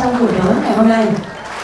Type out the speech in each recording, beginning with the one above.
trong buổi tối ngày hôm nay.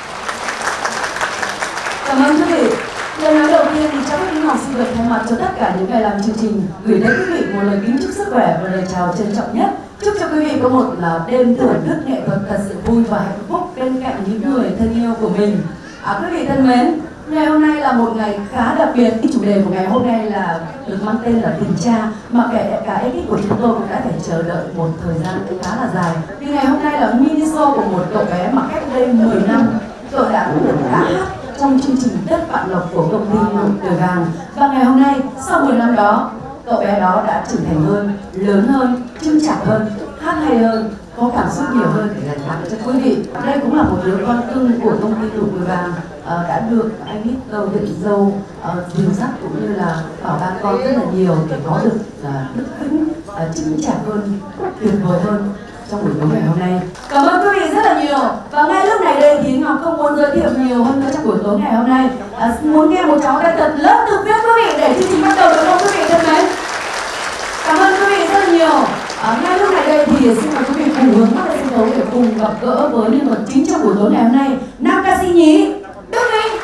Cảm ơn quý vị. Lời nói đầu tiên thì cho phép những học sinh được thay mặt cho tất cả những người làm chương trình gửi đến quý vị một lời kính chúc sức khỏe và lời chào trân trọng nhất. Chúc cho quý vị có một đêm thưởng thức nghệ thuật thật sự vui và hạnh phúc bên cạnh những người thân yêu của mình. Quý vị thân mến, ngày hôm nay là một ngày khá đặc biệt. Chủ đề của ngày hôm nay là được mang tên là tình cha, mà cả ekip của chúng tôi cũng đã phải chờ đợi một thời gian khá là dài. Vì ngày hôm nay là mini show của một cậu bé mà cách đây 10 năm cậu đã hát trong chương trình Đất Vạn Lộc của công ty Nụ Cười Vàng. Và ngày hôm nay, sau 10 năm đó, cậu bé đó đã trưởng thành hơn, lớn hơn, chững chạc hơn, hát hay hơn, có cảm xúc nhiều hơn để gửi tặng cho quý vị. Đây cũng là một đứa con cưng của công ty Nụ Cười Vàng, đã được anh Hít Dâu Định Dâu dìu dắt cũng như là bảo ban con rất là nhiều để có được đức tính chững chạc hơn, tuyệt vời hơn trong buổi tối ngày hôm nay. Cảm ơn quý vị rất là nhiều. Và ngay lúc này đây thì Ngọc không muốn giới thiệu nhiều hơn nữa trong buổi tối ngày hôm nay. Muốn nghe một tràng tay thật lớn từ phía quý vị để chương trình bắt đầu được không quý vị thân mến? Cảm ơn quý vị rất là nhiều. Ngay lúc này đây thì xin mời quý vị cùng hướng mắt lên sân khấu để cùng gặp gỡ với nhân vật chính trong buổi tối ngày hôm nay, nam ca sĩ nhí Đức Minh.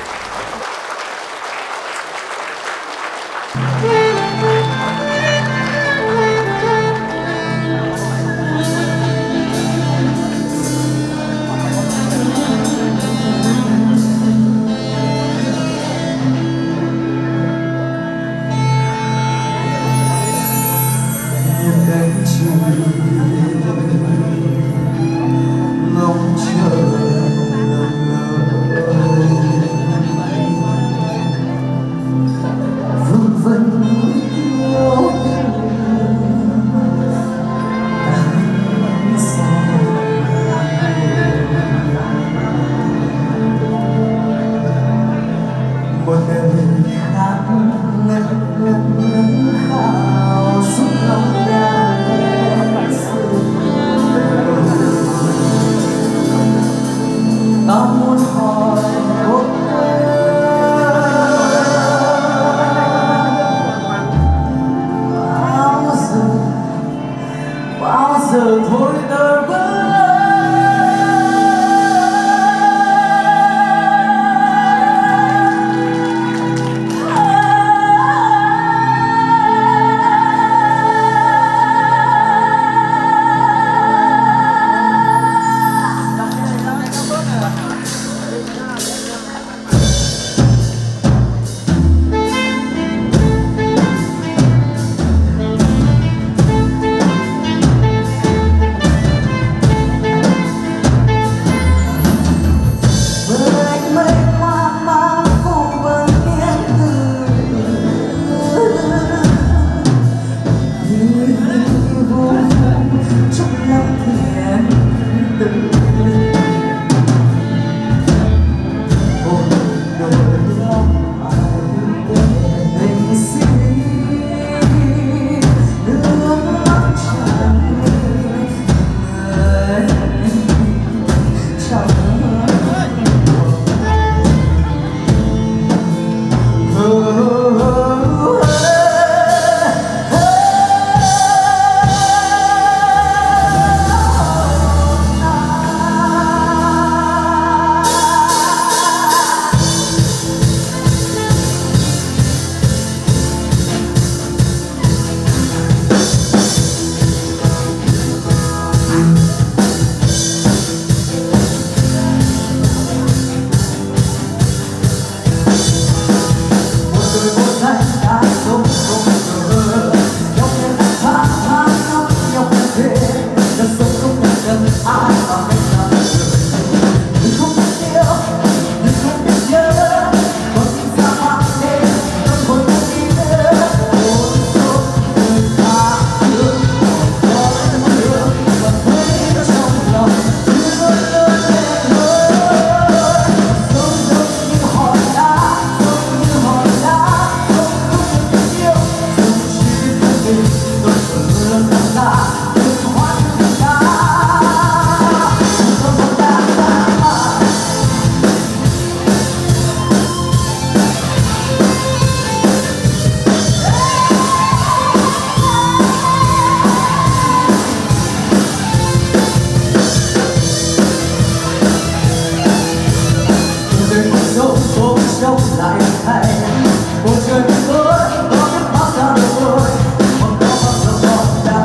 người còn sống cố sống lại hay bầu trời bên tối có biết bao sao được tôi mong đó bao giờ còn đã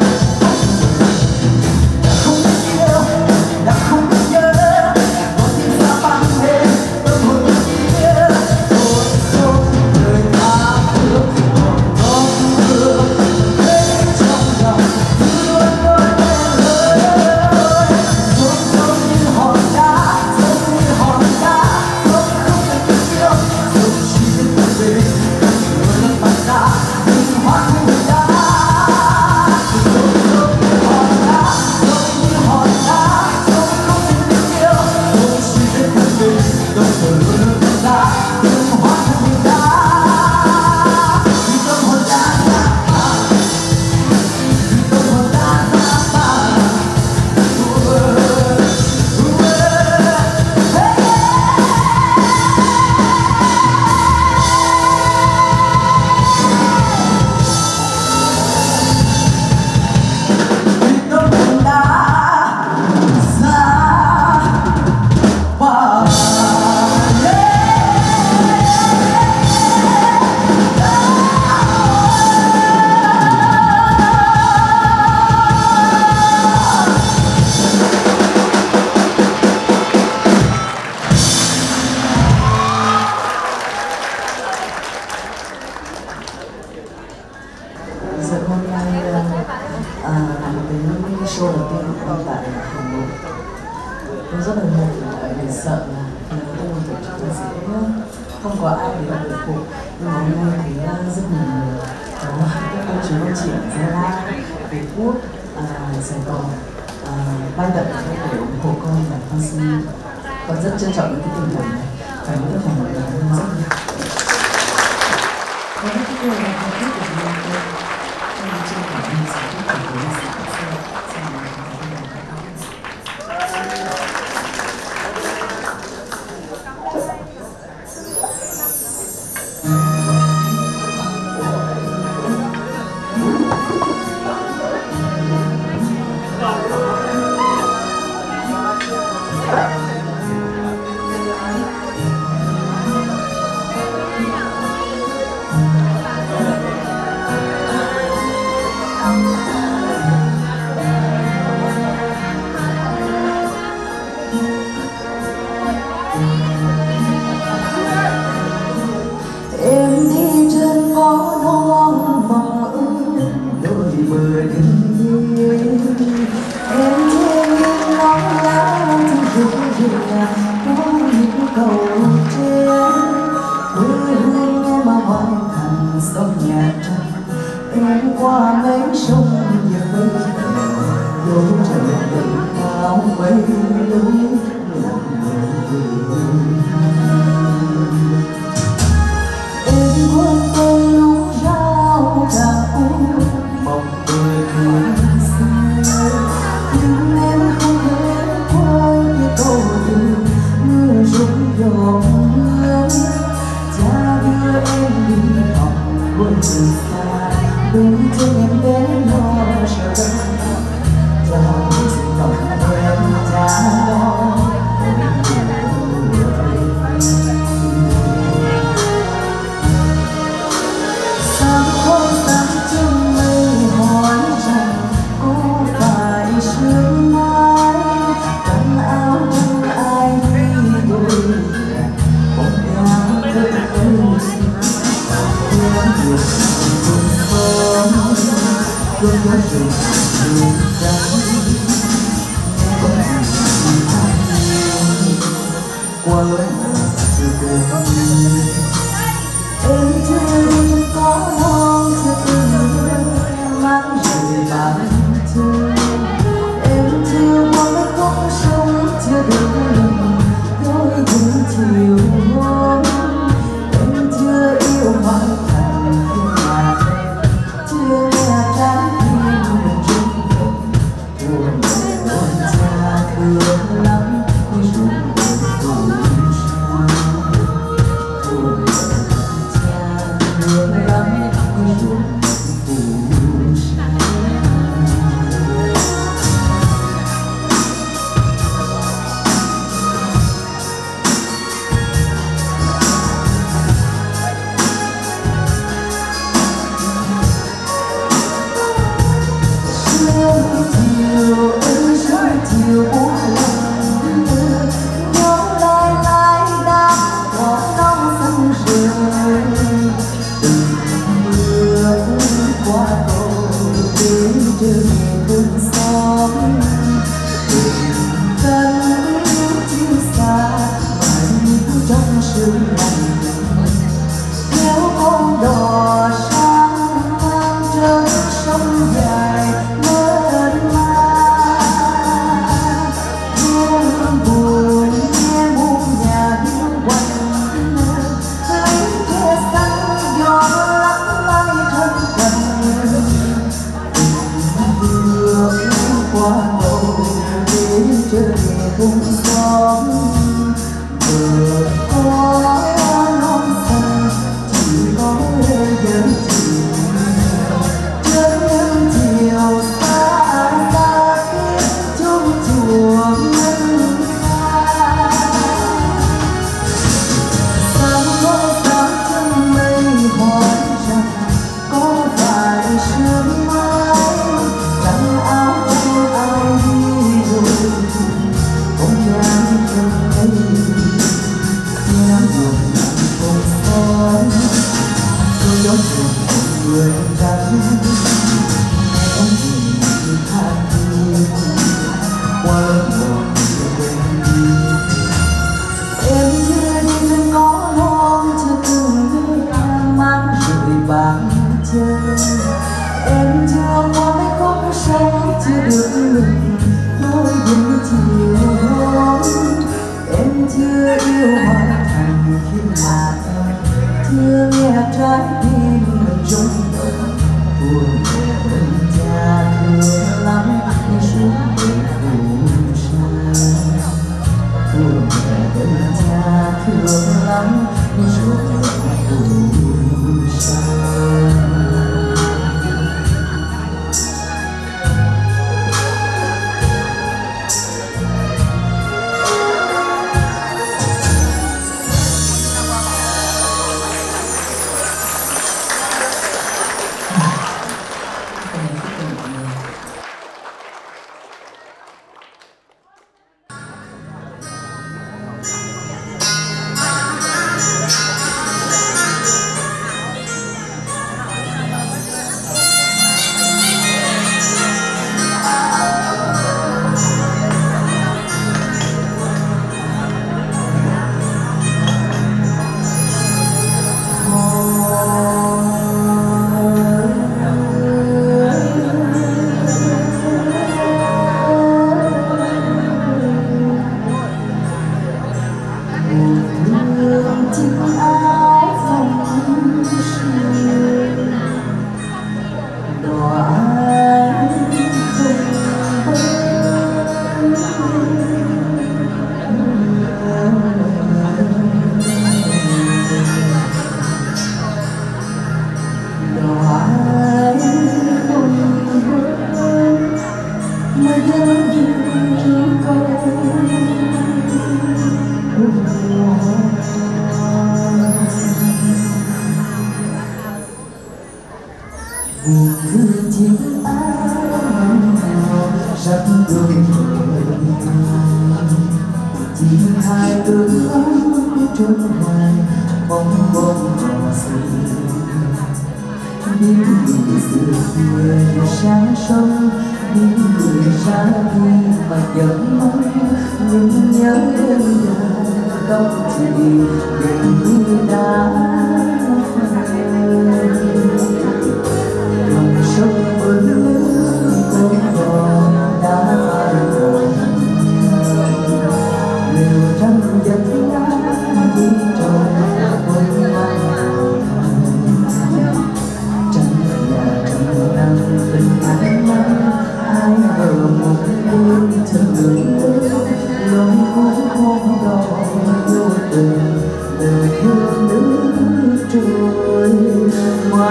không biết yêu đã không biết nhớ con tim xa băng đêm tâm hồn bất nghĩa tôi sống đời tha phương còn có thương thế trong lòng luôn nói lên lời sống giống như hòn đá sống như hòn đá sống không thể biết yêu sống chỉ biết một về vừa lấp mặt ra nhưng hóa thành đá sống như hòn đá sống như hòn đá sống không thể biết yêu sống chỉ biết một về đâu vừa luôn lấp mặt ra nhưng hóa thành đá vì tâm hồn đã ra vì tâm hồn đã ra Giờ hôm nay đến cái show đầu tiên của tôi tại Hà Nội. Tôi rất là mệt vì sợ là lần đầu tiên tổ chức là sẽ không có ai để ủng hộ. Nhưng mà hôm nay thấy rất nhiều người có các cô chú anh chị ở Gia Lai, Phú Quốc, Sài Gòn bay tận để ủng hộ con và con xin con rất trân trọng những cái tình cảm này và những cái hành động này rất nhiều. Có những cái điều là có thích của chúng tôi. Trên cả mình sẽ tiếp tục với sự qua mấy sông nhiều mây dấu trời tình cao mây lối em quân tôi lũ rau cào mong tôi thương xưa nhưng em không thể quên cái câu từ mưa rụng giọt mưa cha đưa em đi học quên từ xa đừng cho em bé lo chờ đợi chào xin lòng em cha lo sáng hôm sáng trong mây hỏi rằng có phải sương mai cắn áo trong ai đi đôi bóng dáng đất ơi cơn gió rừng rừng trắng qua lối từ từ em chưa có non chưa từng mang rời bàn chân em chưa qua mấy khúc sông chưa được lần đôi những chiều hôm em chưa yêu hoàn thành chưa nghe trái tim rung động buồn buồn cha thương lắm khi rụng buồn xa buồn sự lành kéo con đò sang mang trên sông dài mênh mang buồn buồn nghe muôn nhà hiu quạnh lấy che xanh gió lắc lay thân quạnh vừa qua cầu để trời cùng xóm vừa có non xanh chỉ có giờ chân chiều xa xa tiếng chuông chùa ngân nga sáng có sáng chân mây hỏi rằng có phải sương mai trắng áo cho ai đi rồi bóng dáng chân mây nắng buồn cùng xóm tôi giống một người rắn em nhìn than thương qua lớp một quên đi em chưa đi trên ngõ non chưa từng về mang rời bàn chân em chưa qua mấy khúc sông chưa được ngừng nói những chiều hôm em chưa yêu hoàn thành khi mà em chưa nghe trái tim mình rung động buồn bên cha thương lắm đi xuống đến phù sa buồn bên cha thương lắm đi xuống đến phù sa. Sáng sông những người ra đi mà vẫn mong nhưng nhớ đêm không chỉ gần như đã lòng sông bến con còn đã phai màu liều trăng dẫn đi trôi quên mang ai ở một bên chân đường lối phố hôm đó vô tình đời thương nước trôi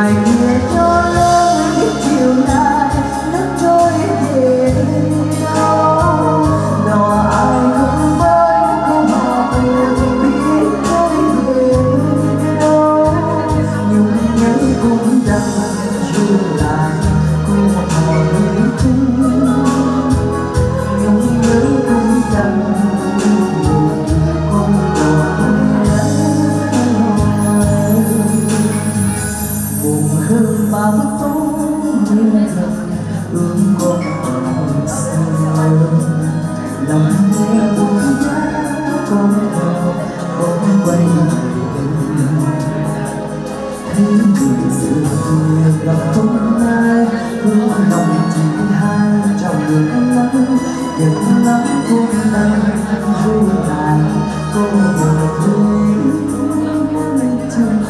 những nắng cuối năm ru lại cô buồn thương trong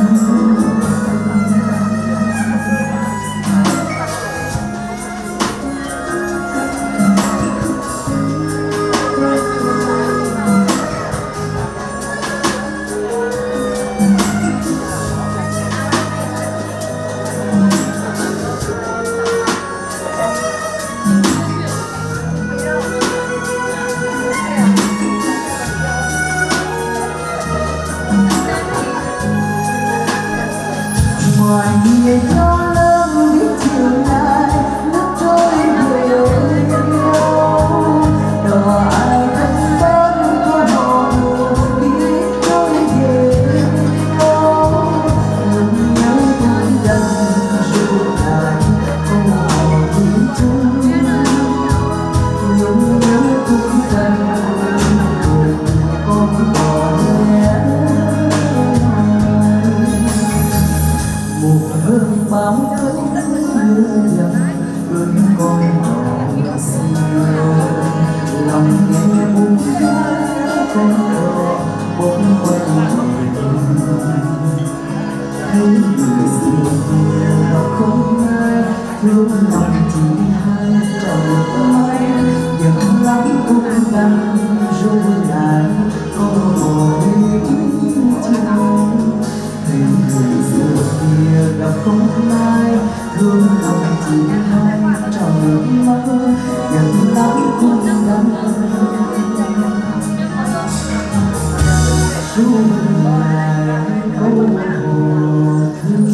ngoài người cho lớn biết chiều nay nước trôi về đâu đò ai thân đến có hò biết trôi về đâu lòng nhớ tôi đành ru lại không hò tiếng chung lòng nhớ tôi đành con bò nhé một hương bám cánh mưa dầm bên con đò xưa lòng nghe buồn con đò bỗng quay thấy người xưa nào không ai thương lòng chỉ hai trầu mai những lắm cũng đang ru lại con ngồi chung thấy người xưa kia gặp không ai thương lòng chỉ hai trầu mai những lắm cũng đang ru lại câu hò thương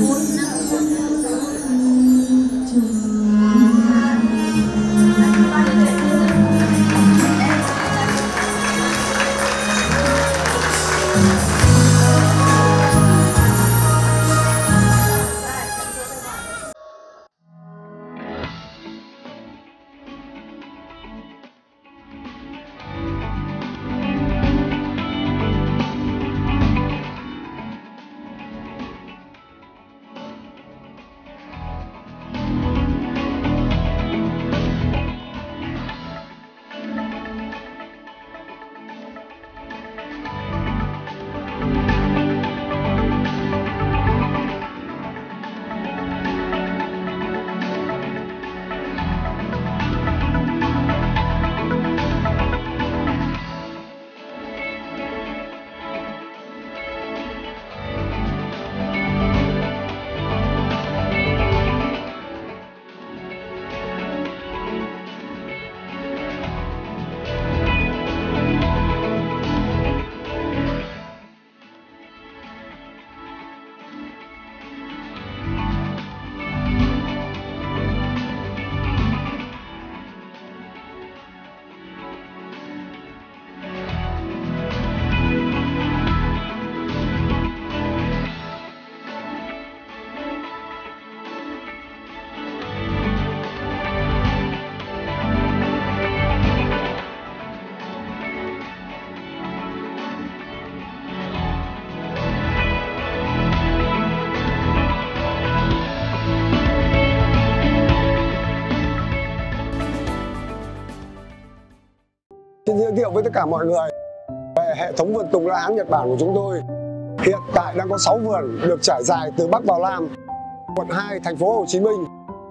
Xin giới thiệu với tất cả mọi người về hệ thống vườn tùng La Hán Nhật Bản của chúng tôi. Hiện tại đang có 6 vườn được trải dài từ Bắc vào Nam. Quận 2 thành phố Hồ Chí Minh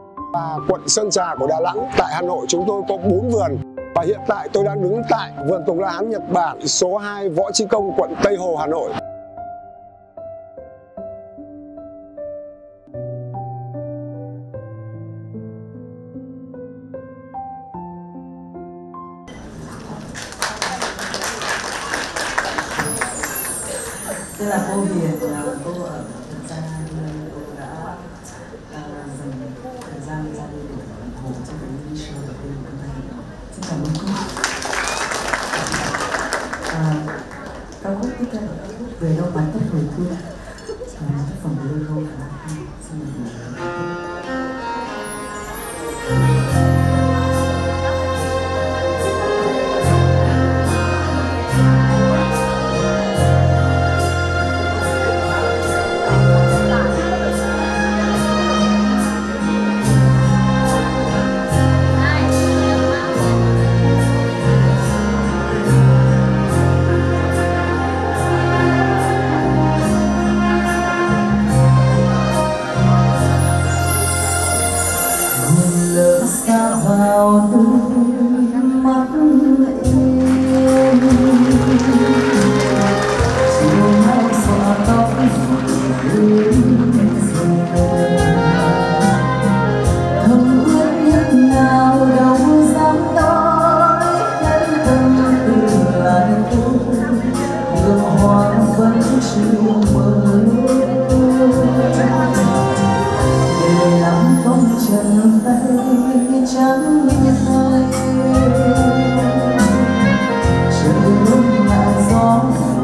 và quận Sơn Trà của Đà Nẵng. Tại Hà Nội chúng tôi có 4 vườn. Và hiện tại tôi đang đứng tại vườn tùng La Hán Nhật Bản số 2 Võ Trí Công, quận Tây Hồ, Hà Nội. Tức là cô Hiền là cô ở Trần Giang, cô đã dành thời gian ra đi để ủng hộ cho cái show đầu tiên của này. Xin cảm ơn cô. Ca khúc tiếp theo về đâu bán tất hồi thương, tác phẩm Lê Rô Khả. Xin mời. vẫn chưa mơ để làm phong trần tay trắng tay trời lúc lại gió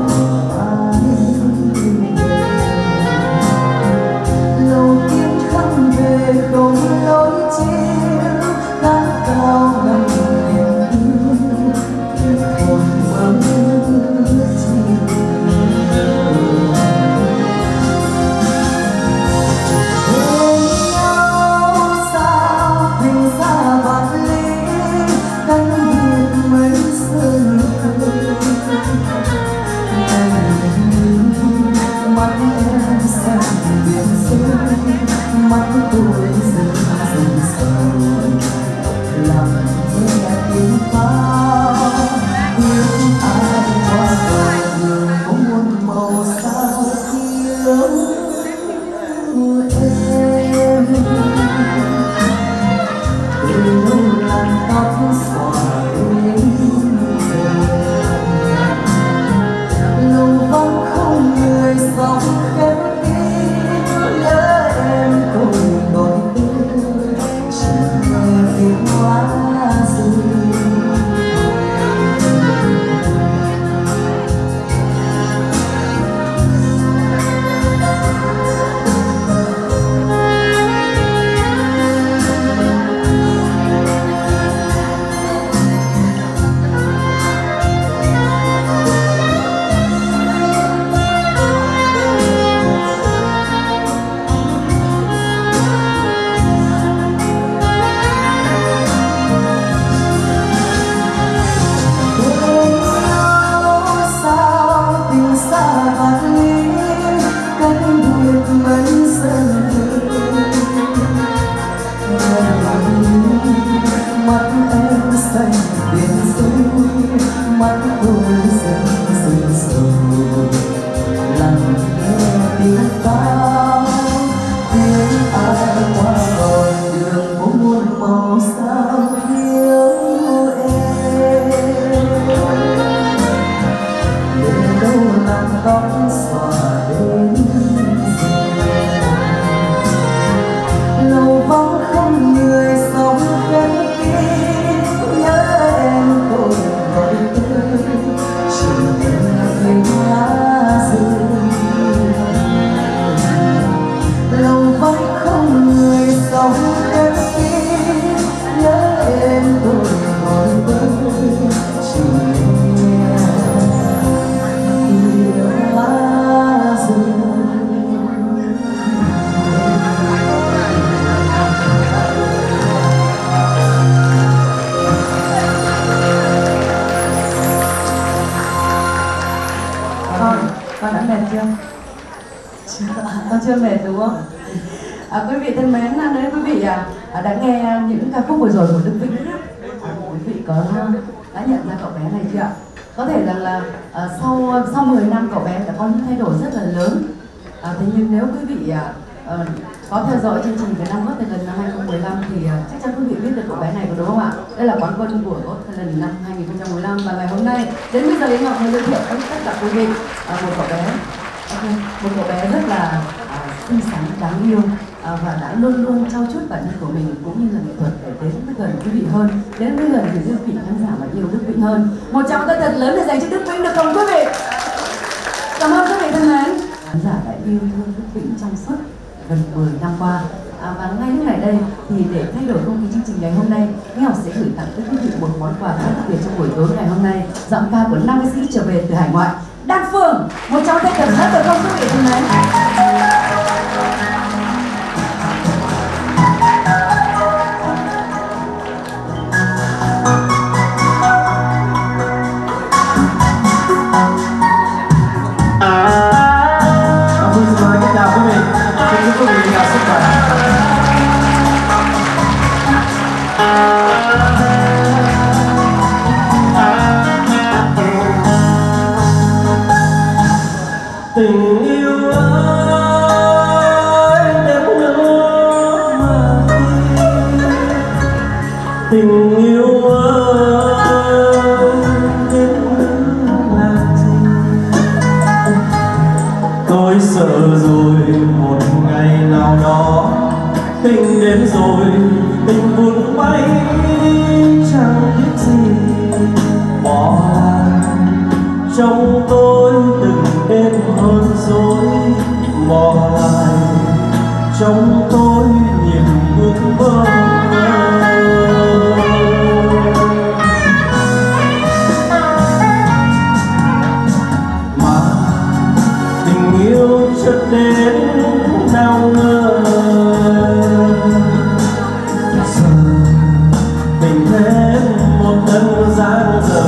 lâu kiếp khăn về không lối chiều gác cao nằm niềm yêu hồn vẫn mắt tôi dần dần sầu lòng nghe tiếng pháo tiếng ai qua cầu đường có muôn màu sao thiếu em từ lâu làn tóc xõa đến lâu vắng không người sống khép mắt em xanh biển sâu mắt tôi dần dần sầu lặng nghe tiếng pháo tiếng ai qua con đường có muôn màu sao thiếu em để đâu làm tóc xõa đến lâu vắng không người sống khép kín nhớ em tôi gọi tên chỉ là tiếng lá rơi lâu vắng không người sống khép kín nhớ em tôi gọi tên chỉ là tiếng lá rơi. Con đã mệt chưa? Con chưa mệt đúng không? Quý vị thân mến, nếu quý vị đã nghe những ca khúc vừa rồi của Đức Vĩnh, quý vị có đã nhận ra cậu bé này chưa ạ? Có thể rằng là sau 10 năm cậu bé đã có những thay đổi rất là lớn. Thế nhưng nếu quý vị có theo dõi chương trình Việt Nam Got Talent năm 2015 thì chắc chắn quý vị biết được cậu bé này, có đúng không ạ? Đây là quán quân của Got Talent năm 2015 và ngày hôm nay đến bây giờ Yến Ngọc mới giới thiệu với tất cả quý vị một cậu bé rất là xinh xắn, đáng yêu và đã luôn luôn trau chuốt bản thân của mình cũng như là nghệ thuật để đến với gần quý vị hơn, đến với gần quý vị khán giả mà yêu Đức Vĩnh hơn. Một tràng tay thật lớn để dành cho Đức Vĩnh được không quý vị? Cảm ơn quý vị thân mến. Khán giả đã yêu thương Đức Vĩnh trong suốt gần 10 năm qua. Và ngay lúc này đây thì để thay đổi không khí chương trình ngày hôm nay, Ngọc sẽ gửi tặng tới quý vị một món quà rất đặc biệt trong buổi tối ngày hôm nay, giọng ca của 5 nghệ sĩ trở về từ hải ngoại. Đan Phương, một tràng tay thật rất được không quý vị thân mến? Tình yêu ơi đến nước mà tình yêu ơi đến là gì Tôi sợ rồi một ngày nào đó tình đến rồi, tình buồn bay chẳng biết gì bỏ lại trong tôi từng đêm hơn dối, bỏ lại trong tôi nhiều ước mơ. Mà tình yêu chợt đến nào ngờ, giờ tình thêm một lần giang dở,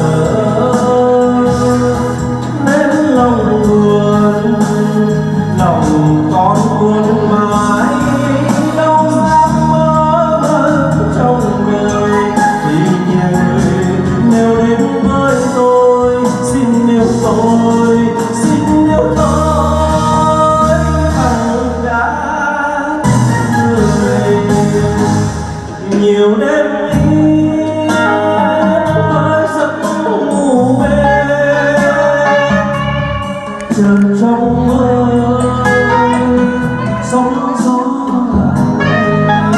nên lòng buồn, lòng con buồn mãi, đâu dám mơ trong đời. Thì nhẹ người nếu đến với tôi, xin yêu tôi, xin yêu tôi bằng cả người. Nhiều đêm yên với giấc ngủ về, chợt trong mơ sóng gió lại.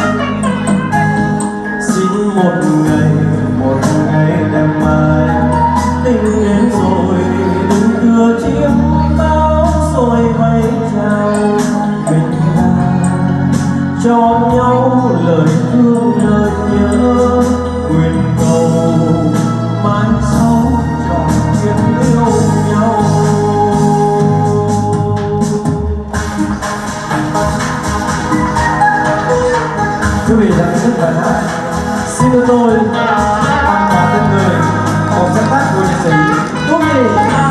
Xin một ngày đẹp mai, tình đến rồi đừng đưa chiếc bao rồi bay chào. Mình là cho nhau lời thương lời nhớ, nguyện cầu mãi sau trọn kiếp yêu nhau. Quý vị đã thích bài hát Xin Yêu Tôi bằng cả tên người, một sáng tác của nhạc sĩ Tuấn Nhi.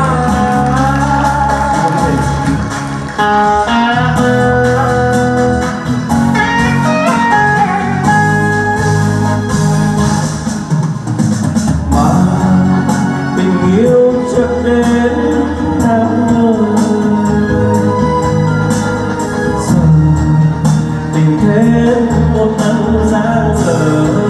Mà tình yêu chợt đến nào ngờ, giờ tình thêm một lần giang dở,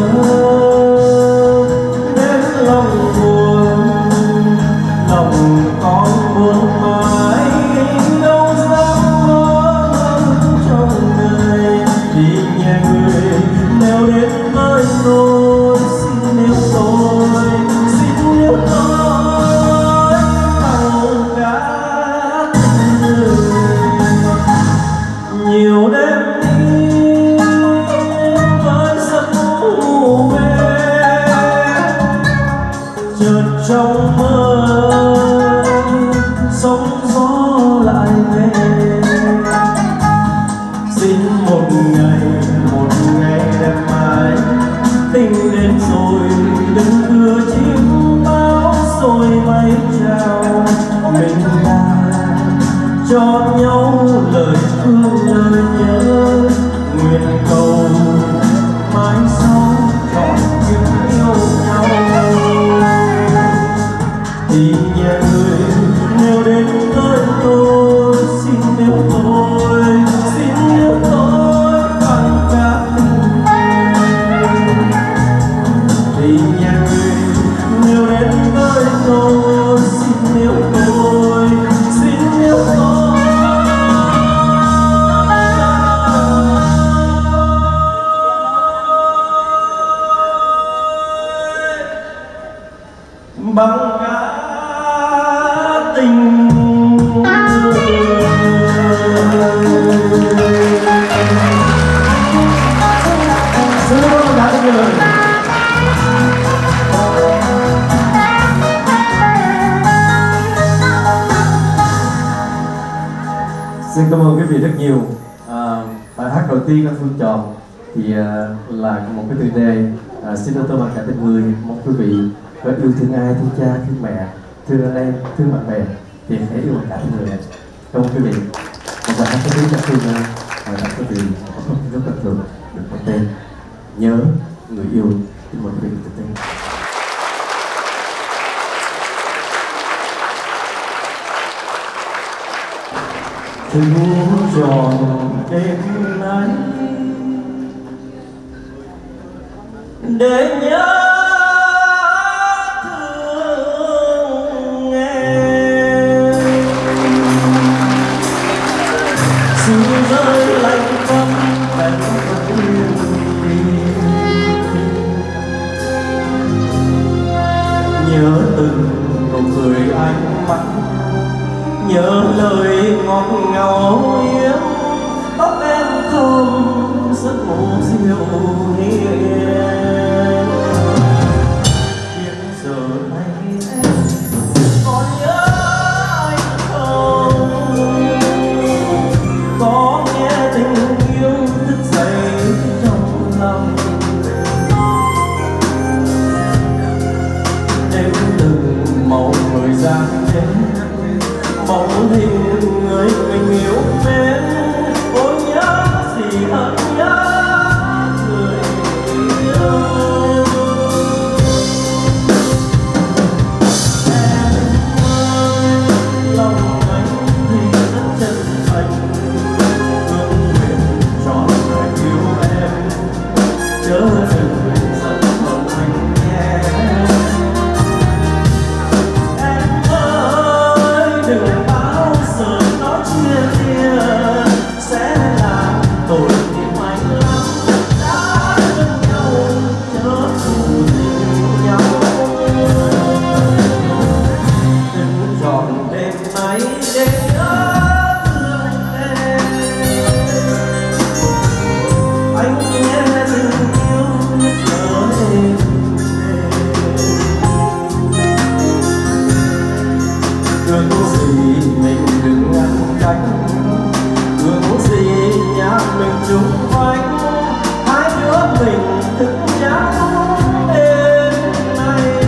đến lòng buồn, lòng con buồn mãi, đâu dám mơ trong đời. Thì nhẹ người nếu đến với tôi, xin yêu tôi, xin yêu tôi bằng cả người. Nhiều đêm đi với giấc ngủ về, chợt trong mơ sóng gió lại về. Xin một ngày đẹp mai, tình đến rồi đừng đưa chiếc bao rồi bay chào. Mình là cho nhau lời thương lời nhớ, nguyện cầu mãi sau trọn kiếp yêu nhau. Thì nhẹ người nếu đến với tôi, xin yêu tôi, xin yêu tôi bằng cả tình người. Thì nhẹ người nếu đến với tôi, xin yêu tôi, xin yêu tôi bằng cả tình người. Xin cảm ơn tất cả mọi người. Xin cảm ơn quý vị rất nhiều. Bài hát đầu tiên anh Phương chọn thì là một cái tựa đề Xin Yêu Tôi bằng cả tình người. Mong quý vị có yêu thương ai, thương cha, thương mẹ, thương anh em, thương bạn bè thì hãy yêu bằng cả tình người. Cảm ơn quý vị. Một bài hát có tiếng cho Phương đặt quý vị rất là thường được có tên Nhớ Người Yêu. Xin mời quý vị tự tin. Tình tròn đêm nay để nhớ thương em. sương rơi lạnh câm em vẫn yên nhớ từng nụ cười ánh mắt, nhớ lời ngọt ngào yếm tóc em thơm giấc ngủ dịu hiền. Hiện giờ này em còn nhớ anh không, có nghe tình yêu thức dậy trong lòng, đêm từng màu thời gian đến bóng hình người mình yêu mến. Ôi nhớ gì hơn nhớ người yêu. Em ơi lòng anh thì rất chân thành, ước nguyện trọn đời yêu em, chớ đừng giận hờn anh nhé. Em ơi đừng bao giờ nói chia lìa, sẽ làm tội tim anh lắm. Đã bên nhau chớ thù tình nhau, đừng chọn đêm nay để nhớ thương em. Anh nghe tình yêu nhớ em. Ước gì mình đừng ngăn cách, ước gì nhà mình chung quanh, hai đứa mình thức trắng đêm nay.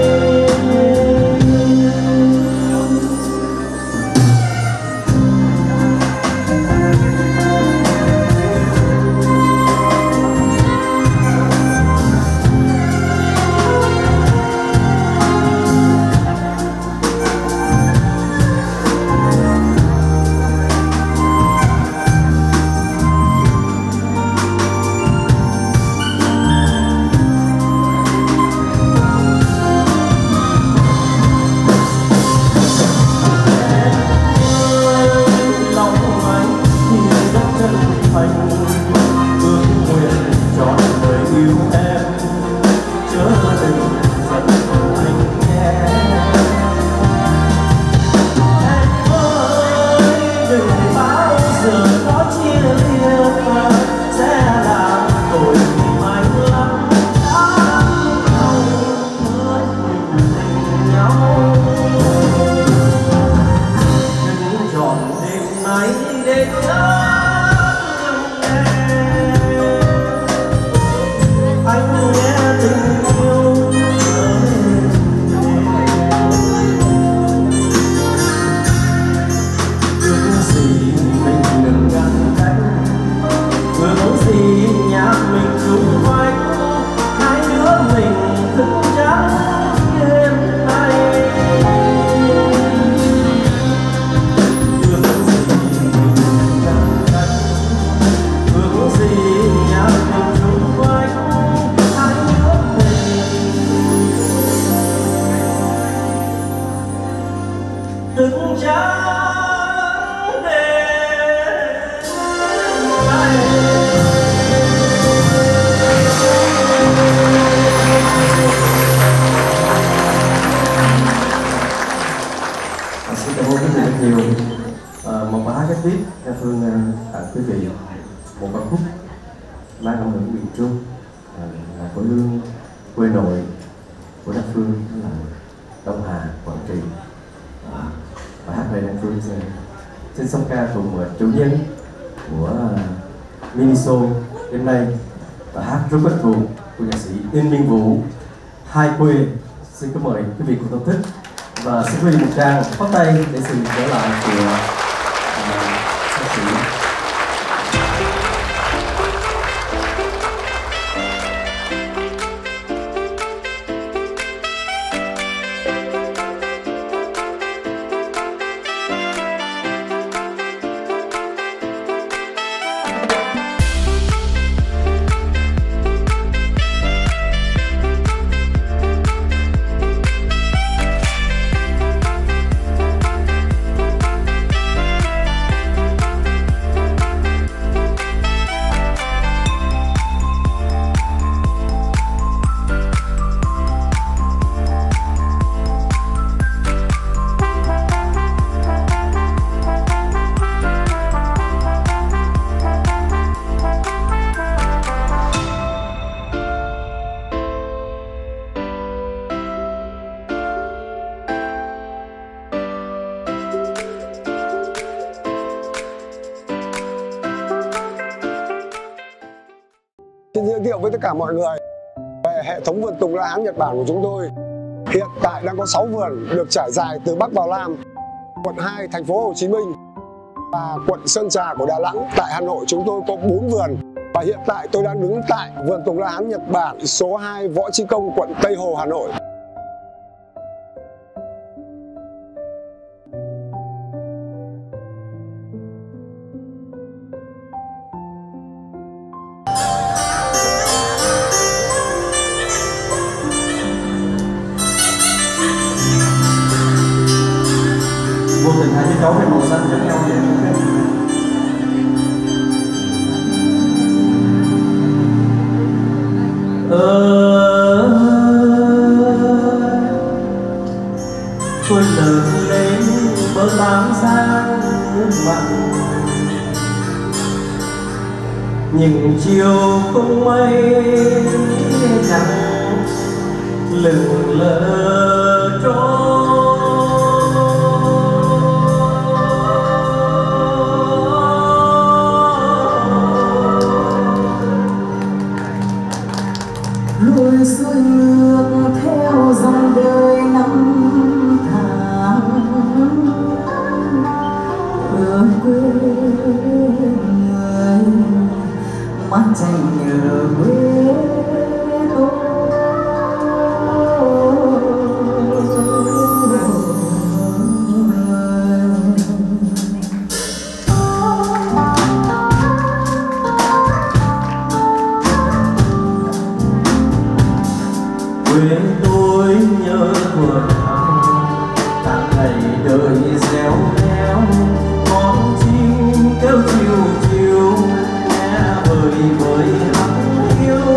Một bài hát ghép viết Nga Phương tặng quý vị một ca khúc mang âm hưởng miền Trung, là quê hương quê nội của Đăng Phương, đó là Đông Hà, Quảng Trị. Bài hát này Đăng Phương xin song ca cùng chủ nhân của mini show đêm nay, bài hát rất quen thuộc của nhạc sĩ Yên Minh Vũ, Hai Quê. Xin cảm mời quý vị cùng thưởng thức và xin quý vị một tràng pháo tay để sự trở lại của ca sĩ. Xin giới thiệu với tất cả mọi người về hệ thống vườn tùng La Hán Nhật Bản của chúng tôi. Hiện tại đang có 6 vườn được trải dài từ Bắc vào Nam. Quận 2 thành phố Hồ Chí Minh và quận Sơn Trà của Đà Nẵng. Tại Hà Nội chúng tôi có 4 vườn. Và hiện tại tôi đang đứng tại vườn tùng La Hán Nhật Bản số 2 Võ Trí Công, quận Tây Hồ, Hà Nội. Vô tình hai chiếc gấu với màu xanh giống nhau vậy. Tôi lớn lên bờ bám sang nước mặn, những chiều không mây nắng lững lờ trôi. Lối xuôi ngược theo dòng đời năm tháng, ở quê người mắt tranh nhớ quê tôi. Quê tôi nhớ thuở nào tháng ngày đời réo réo, con chim kêu chiều chiều nghe vời vời hắt hiu.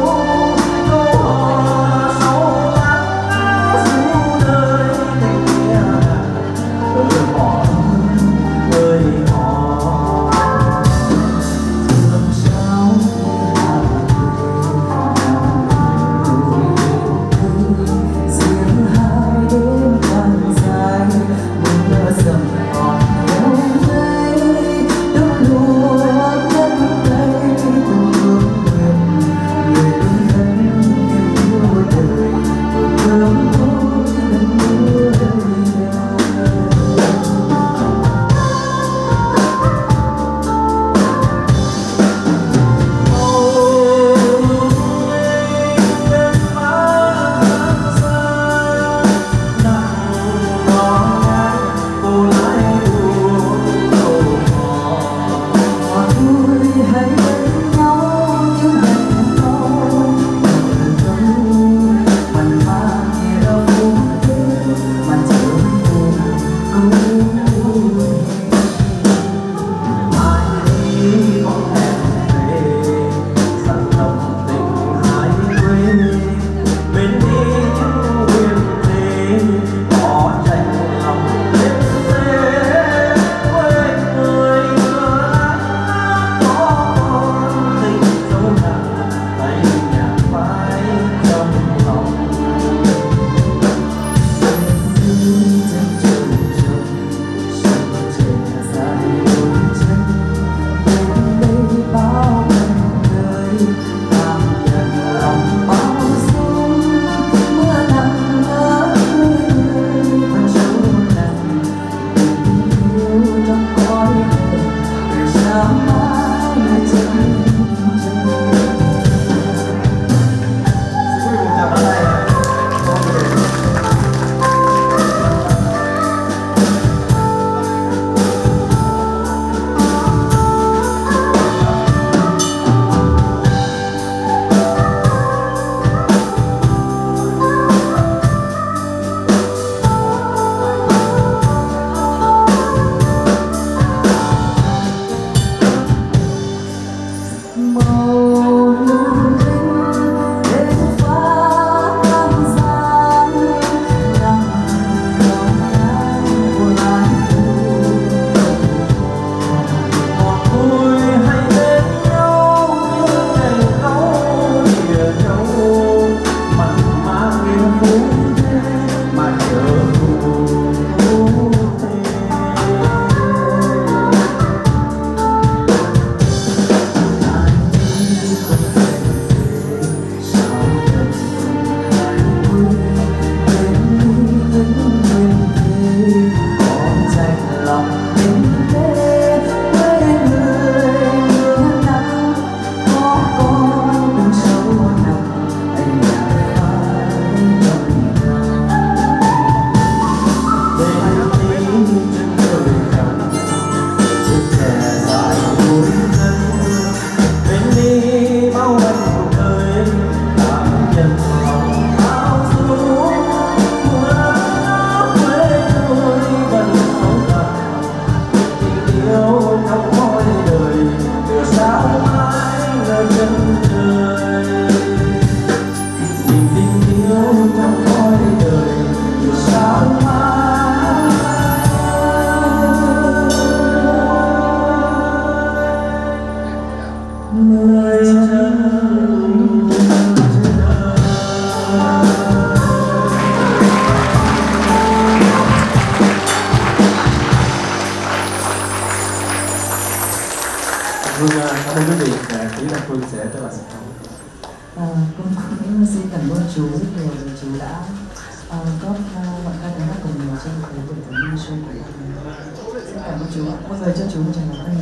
Vâng, cảm ơn quý vị. Tí là Phương sẽ trở lại sân khấu. Con cũng xin cảm ơn chú rất nhiều vì chú đã góp mọi ca tiếng hát của mình trong cái buổi tối mini show của mình. Xin cảm ơn chú ạ. Một lời cho chú một tràng pháo tay.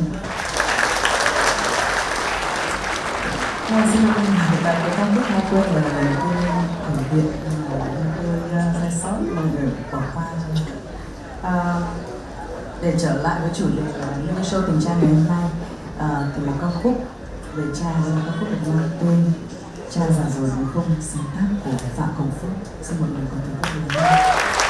Xin cảm ơn hiện tại cái con bước hai quên là tôi thể hiện tôi sai sót mà để bỏ qua cho. Để trở lại với chủ đề của mini show tình trang ngày hôm nay, thì một ca khúc về cha, ca khúc được mang tên Cha già rồi đúng không, sáng tác của Phạm Hồng Phước. Xin mọi người cùng thưởng thức lời hát.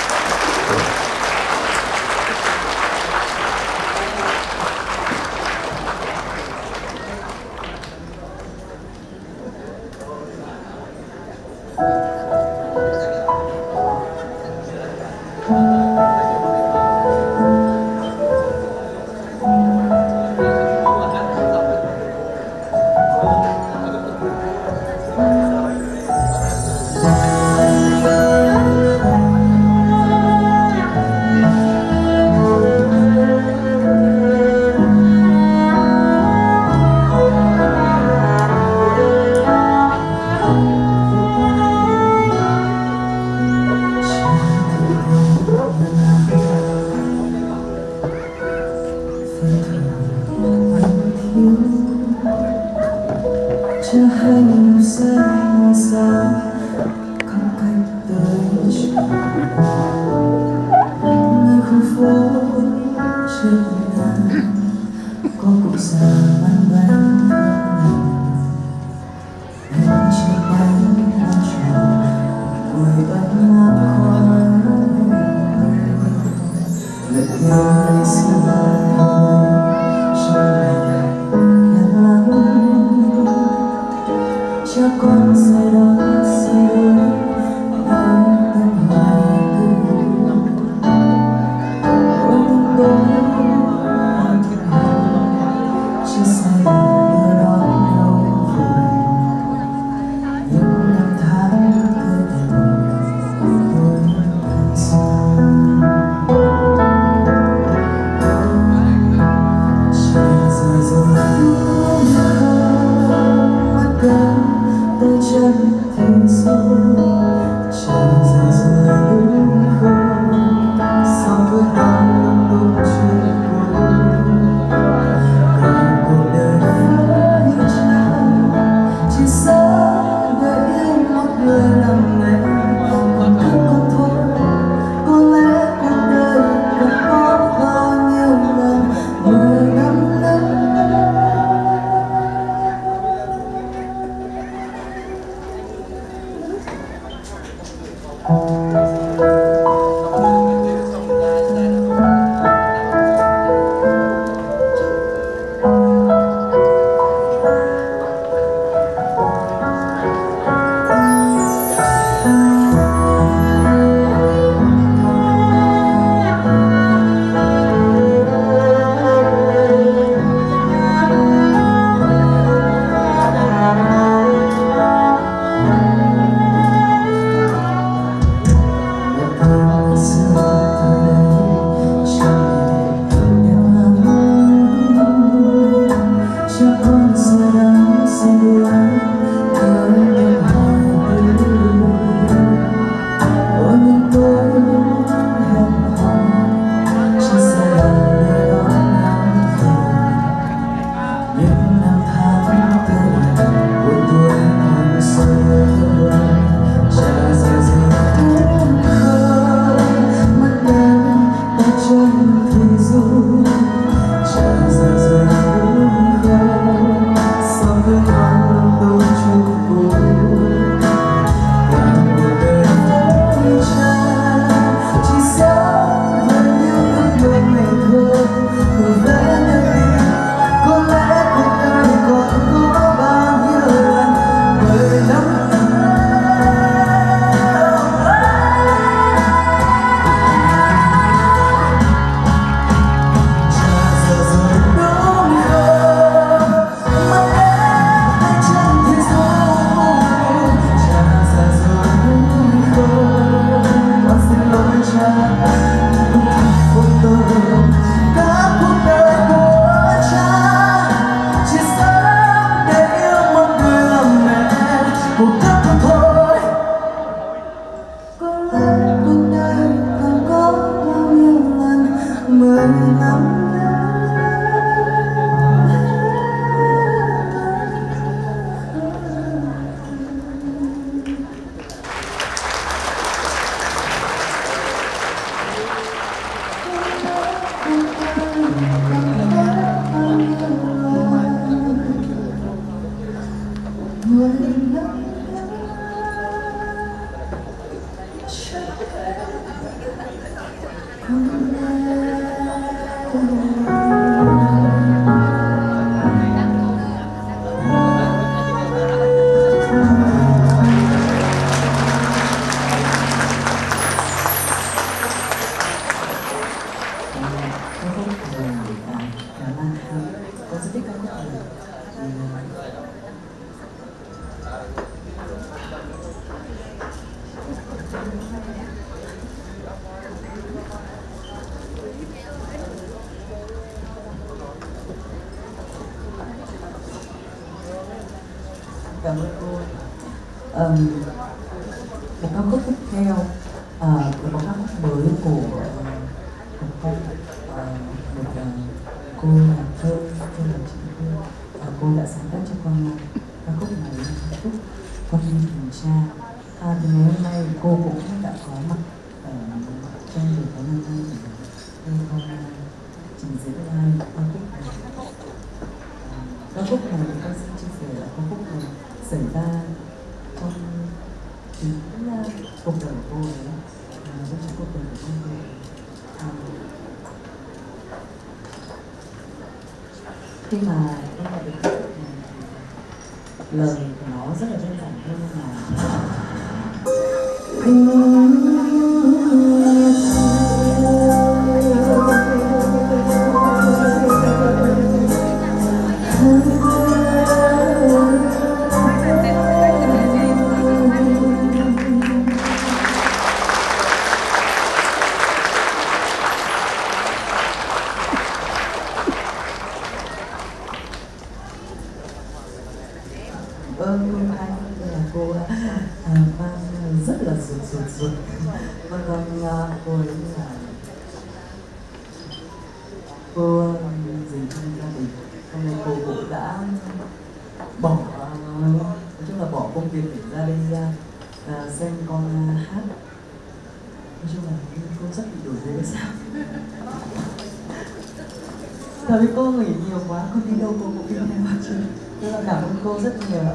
Cho hai năm xa xa không cách tới chỗ nơi khu phố trên ngàn có cụ già bán bánh em chỉ bánh hoa tròn ngồi bánh ngọt khoai lệ ngày xưa cho con say đắm say đắm nơi em hoài cư ôi từng tối hoàn thiện chưa say đưa đón nhau về những năm tháng tươi tình tôi vẫn xa trời giờ rồi tay chân thì sâu trời dài dài đúng không sao cứ đau lòng tôi chưa còn cuộc đời phải trao chỉ sao để yêu một người làm mẹ còn thân con thôi có lẽ cuộc đời còn có bao nhiêu lần 10 năm nữa Cảm ơn cô. Một ca khúc tiếp theo của một ca khúc mới của một cô làm thơ tên là Chị Hương. Cô đã sáng tác cho con ca khúc này là ca khúc Con đi tìm cha. Thì ngày hôm nay cô cũng đã có mặt ở trong buổi tối hôm nay để con trình diễn live ca khúc này. Ca khúc này con xin chia sẻ là ca khúc này xảy ra trong chính cuộc đời của cô ấy, trong cuộc đời của cô. Khi mà em đã được ca khúc này, lời của nó rất là đơn giản thôi cô mang rất là ruột. Vâng, cô ấy là cô dành cho gia đình. Hôm nay cô cũng đã bỏ, nói chung là bỏ công việc để ra đây xem con hát. Nói chung là cô rất bị đổi thế sao? Tại vì cô nghỉ nhiều quá, cô đi đâu cô cũng đi theo chứ. Tôi là cảm ơn cô rất nhiều.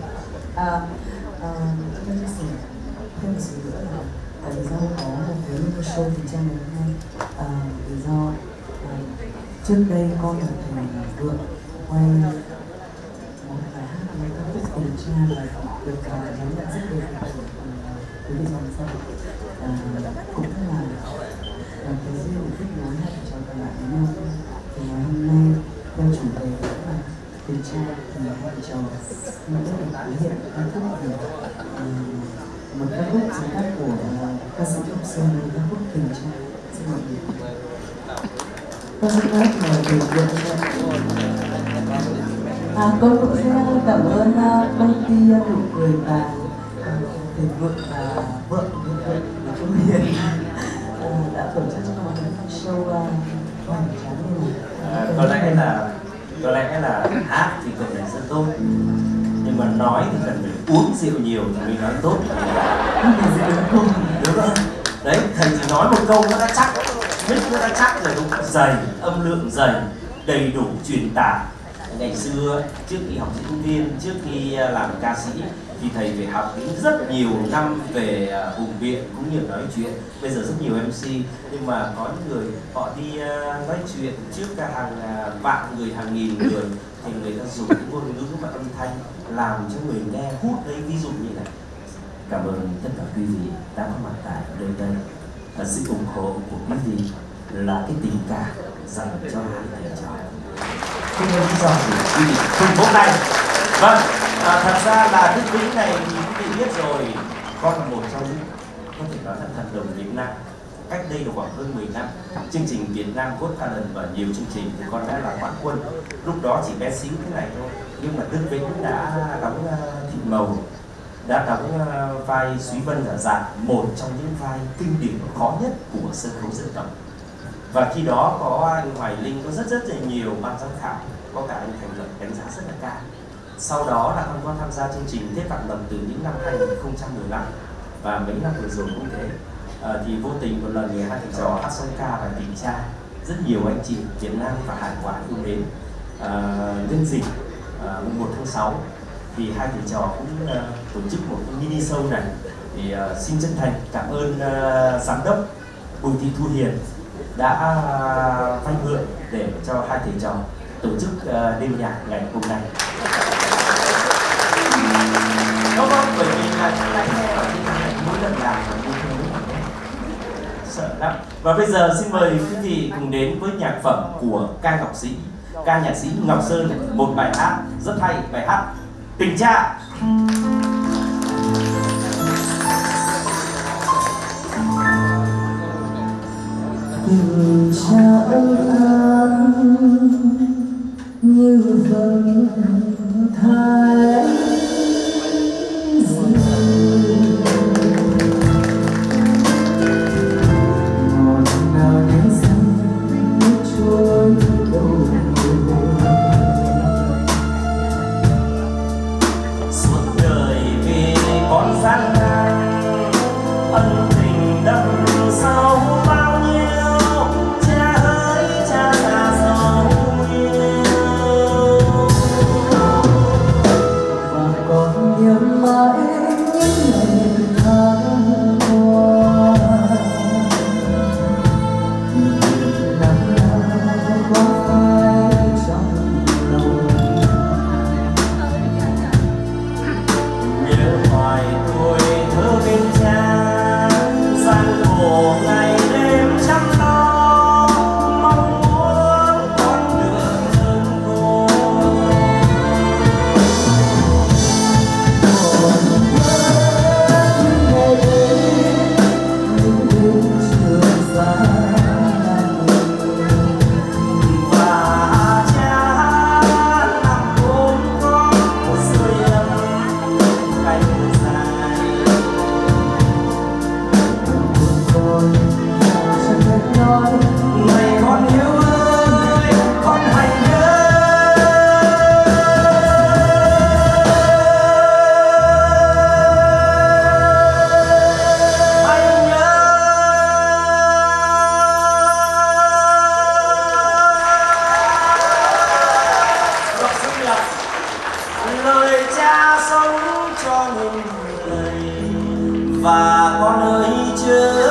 Tôi chia sẻ thêm một sự nữa là tại vì do có một cái show thì trang ngày hôm nay vì do trước đây con là thầy vượng quay một bài hát với ca khúc Tình Cha và được đón nhận rất nhiều quý vị dòng sau cũng là cái duyên để kết nối hai vợ chồng còn lại với nhau. Thì ngày hôm nay theo chủ đề đó là Tình Cha thì hai vợ chồng mình đã được thể hiện ca khúc về một ca khúc sáng tác của ca sĩ Ngọc Sơn với ca khúc Tình Cha. Xin mời quý vị. Con xin phép mời biểu diễn. Con cũng xin cảm ơn công ty Nụ Cười và thầy Vượng và vợ của cô Hiền đã tổ chức cho con một show hoành tráng như này. Có lẽ là hát thì cần phải rất tốt, nhưng mà nói thì cần phải uống rượu nhiều thì mới nói tốt. Đúng rồi. Đấy, thầy chỉ nói một câu nó đã chắc, mic nó đã chắc rồi, đúng không? Dày, âm lượng dày, đầy đủ truyền tải. Ngày xưa trước khi học diễn viên, trước khi làm ca sĩ thì thầy phải học đến rất nhiều năm về hùng biện cũng như nói chuyện. Bây giờ rất nhiều MC, nhưng mà có những người họ đi nói chuyện trước cả hàng vạn người, hàng nghìn người thì người ta dùng những ngôn ngữ và âm thanh làm cho người nghe hút lấy. Ví dụ như này. Cảm ơn tất cả quý vị đã có mặt tại nơi đây. Và sự ủng hộ của quý vị là cái tình cảm dành cho hai thầy trò. Xin mời quý vị cùng vỗ tay. Vâng, thật ra là Đức Vĩnh này thì quý vị biết rồi, con là một trong những có thể nói là thần đồng Việt Nam. Cách đây được khoảng hơn 10 năm, chương trình Việt Nam Got Talent và nhiều chương trình thì con đã là quán quân. Lúc đó chỉ bé xíu thế này thôi, nhưng mà Đức Vĩnh đã đóng Thị Màu, đã đóng vai Súy Vân Giả Dạng, một trong những vai kinh điển khó nhất của sân khấu dân tộc. Và khi đó có anh Hoài Linh, có rất là nhiều ban giám khảo, có cả anh Thành Lập đánh giá rất là cao. Sau đó là con có tham gia chương trình Tết Vạn Lộc từ những năm 2015 và mấy năm vừa rồi cũng thế. Thì vô tình một lần hai thầy trò hát song ca và Tình Cha, rất nhiều anh chị Việt Nam và hải ngoại yêu mến. Nhân dịp 1 tháng 6 thì hai thầy trò cũng tổ chức một mini show này. Thì xin chân thành cảm ơn giám đốc Bùi Thị Thu Hiền đã vay mượn để cho hai thầy trò tổ chức đêm nhạc ngày hôm nay. Đúng không? Bởi vì là lắng nghe ở trên này mỗi lần làm như thế sợ lắm. Và bây giờ xin mời quý vị cùng đến với nhạc phẩm của ca ngọc sĩ ca nhạc sĩ Ngọc Sơn một bài hát rất hay, bài hát Tình Cha. Tình cha ân ân như vầng thái dương, ngọt ngào nhánh xanh trôi đầu suốt đời vì con gian nan, ân tình đậm sâu bao nhiêu, cha ơi cha già dấu yêu. và còn nhớ mãi những ngày tháng qua, năm nào qua phai trong lòng. Nhớ hoài tuổi thơ bên cha, gian khổ ngày đêm chăm lo, mong muốn con được lớn khôn. Và cha nằm ôm con sưởi ấm cánh dài. Này con yêu ơi, con hãy nhớ. Hãy nhớ. Đọc sinh nhật. Lời cha sống cho nghìn người, và con ơi chớ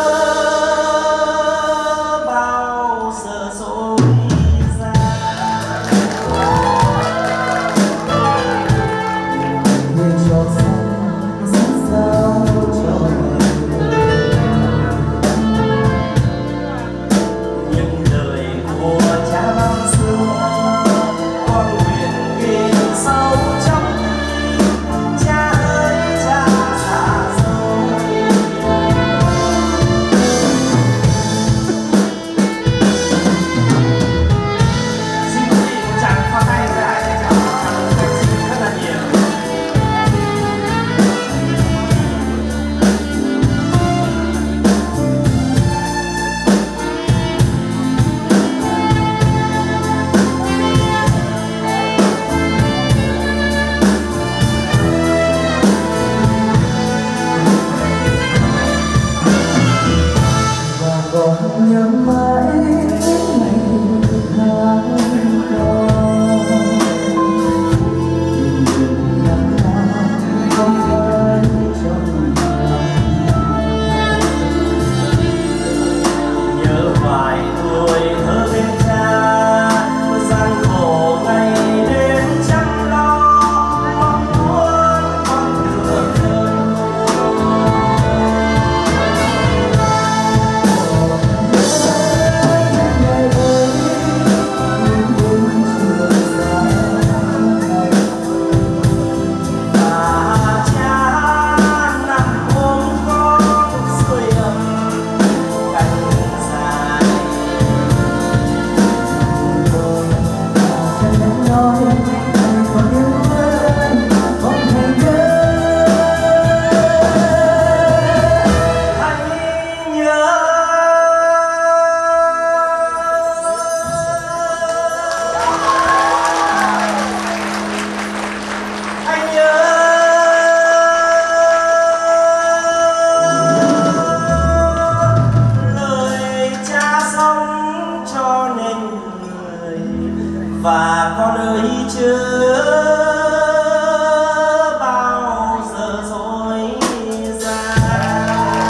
bao giờ dối gian. Những lời của cha năm xưa, con nguyện ghi sâu trong tim. Cha ơi cha già dấu. Xin quý vị một tràng pháo tay ra để chào mừng các chị rất là nhiều. và còn nhớ mãi những ngày tháng qua. Tình năm nào không phai trong lòng. Nhớ hoài tuổi thơ bên cha, gian khổ ngày đêm chăm lo, mong muốn con được lớn khôn. Và cha nằm ôm con sưởi ấm cánh dài. Hãy nhớ. Hãy nhớ. Lời cha sống cho nên người, và con ơi chớ bao giờ dối gian.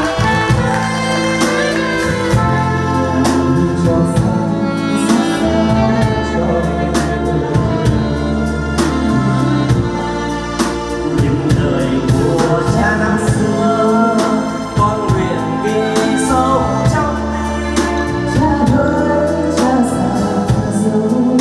Những lời của cha năm xưa, con nguyện ghi sâu trong tim. Cha ơi cha già dấu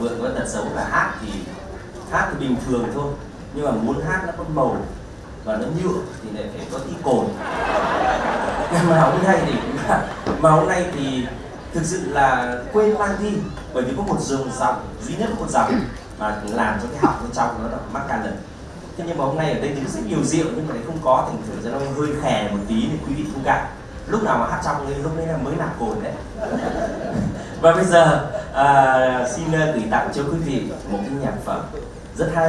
Vượng có tật xấu là hát thì bình thường thôi, nhưng mà muốn hát nó có màu và nó nhựa thì lại phải có tí cồn. Mà hôm nay thì thực sự là quên mang đi, bởi vì có một dòng duy nhất một dòng mà làm cho cái họng bên trong nó mắc can lần. Thế nhưng mà hôm nay ở đây thì rất nhiều rượu nhưng mà lại không có, thành thử ra nó hơi khè một tí nên quý vị thông cảm. Lúc nào mà hát trong thì lúc đấy là mới nạp cồn đấy. Và bây giờ xin gửi tặng cho quý vị một cái nhạc phẩm rất hay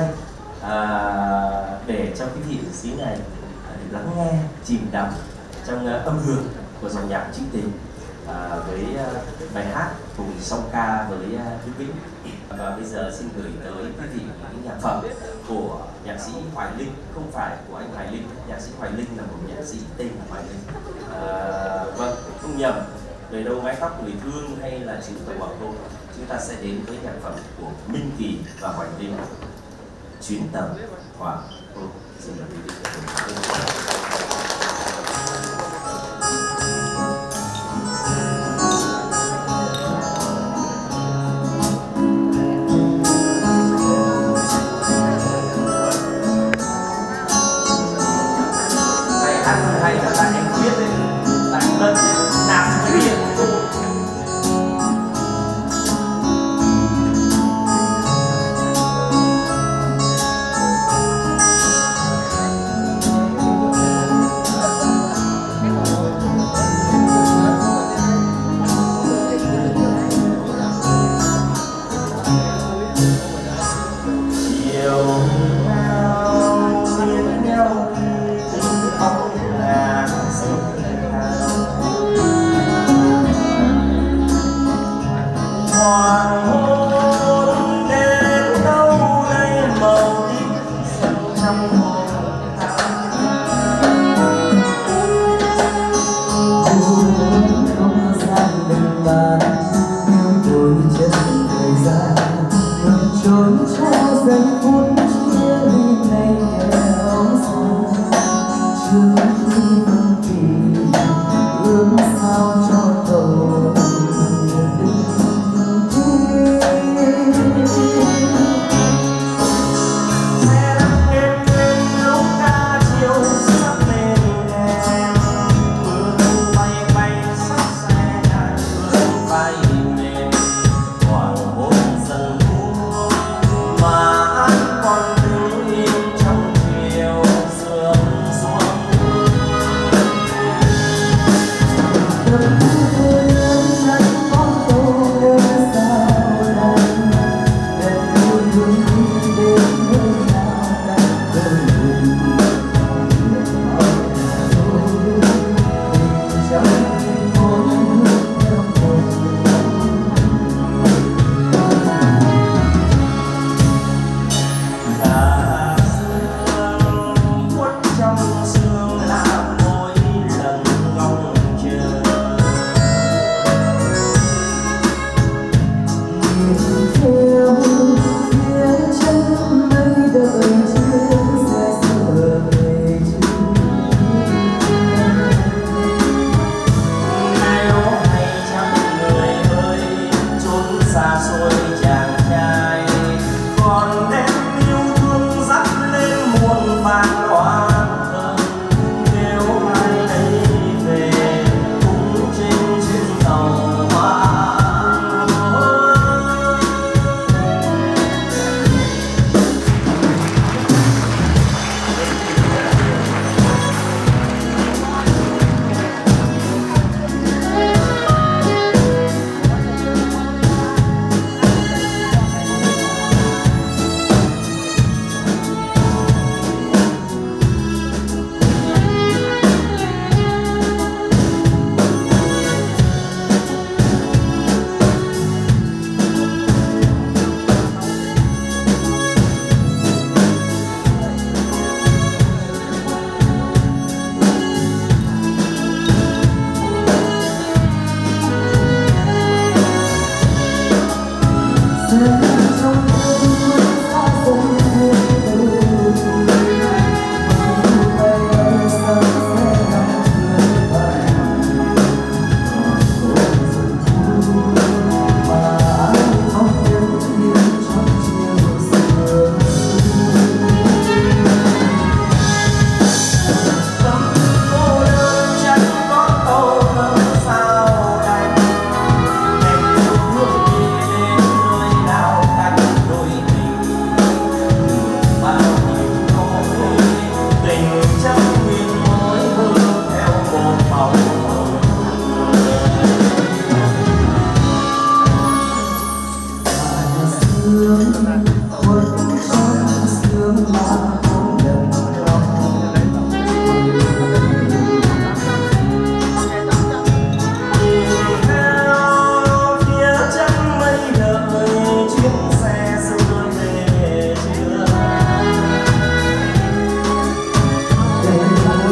để cho quý vị xí này lắng nghe chìm đắm trong âm hưởng của dòng nhạc trữ tình với bài hát cùng song ca với Đức Vĩnh. Và bây giờ xin gửi tới quý vị cái nhạc phẩm của nhạc sĩ Hoài Linh, không phải của anh Hoài Linh. Nhạc sĩ Hoài Linh là một nhạc sĩ tên là Hoài Linh. Vâng, không nhầm, về đâu mái tóc người thương hay là chữ tàu bảo hộ, chúng ta sẽ đến với nhạc phẩm của Minh Kỳ và Hoài Linh, Chuyến tàu Hoàng Hôn. Xin mời quý vị. Hay là tại em biết đấy, tại Lân làm cho cái điện của cô. Chiều nào biết nhau bóng là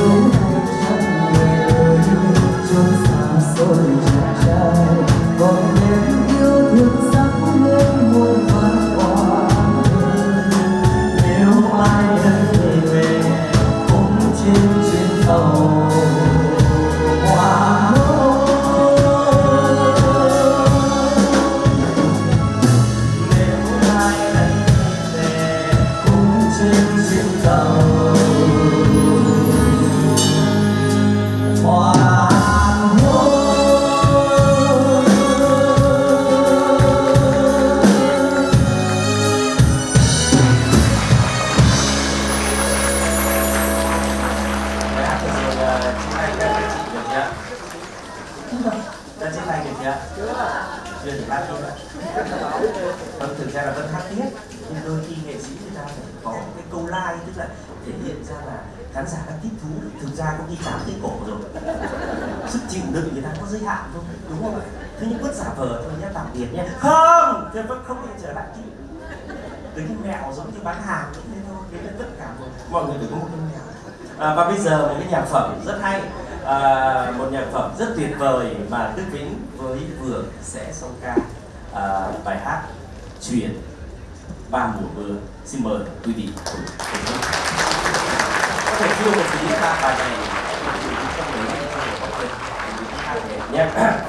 Chưa được hát tiếp. Vâng, thực ra là vẫn hát tiếp, nhưng đôi khi nghệ sĩ người ta phải có cái câu like, tức là thể hiện ra là khán giả đang thích thú. Thực ra có khi chán tới cổ rồi, sức chịu đựng người ta có giới hạn thôi, đúng không ạ? Thế nhưng vẫn giả vờ thôi nhé, tạm biệt nhé. Không, tôi vẫn không thể trở lại chứ. Từ cái mẹo giống như bán hàng thế thôi, đấy là tất cả mọi người phải có một cái mẹo. Và bây giờ một cái nhạc phẩm rất hay, một nhạc phẩm rất tuyệt vời mà Đức Vĩnh với Vượng sẽ song ca bài hát Chuyện Ba Mùa Mưa. Xin mời quý vị cùng có thể feel một tí là bài này trong người có thể nhé.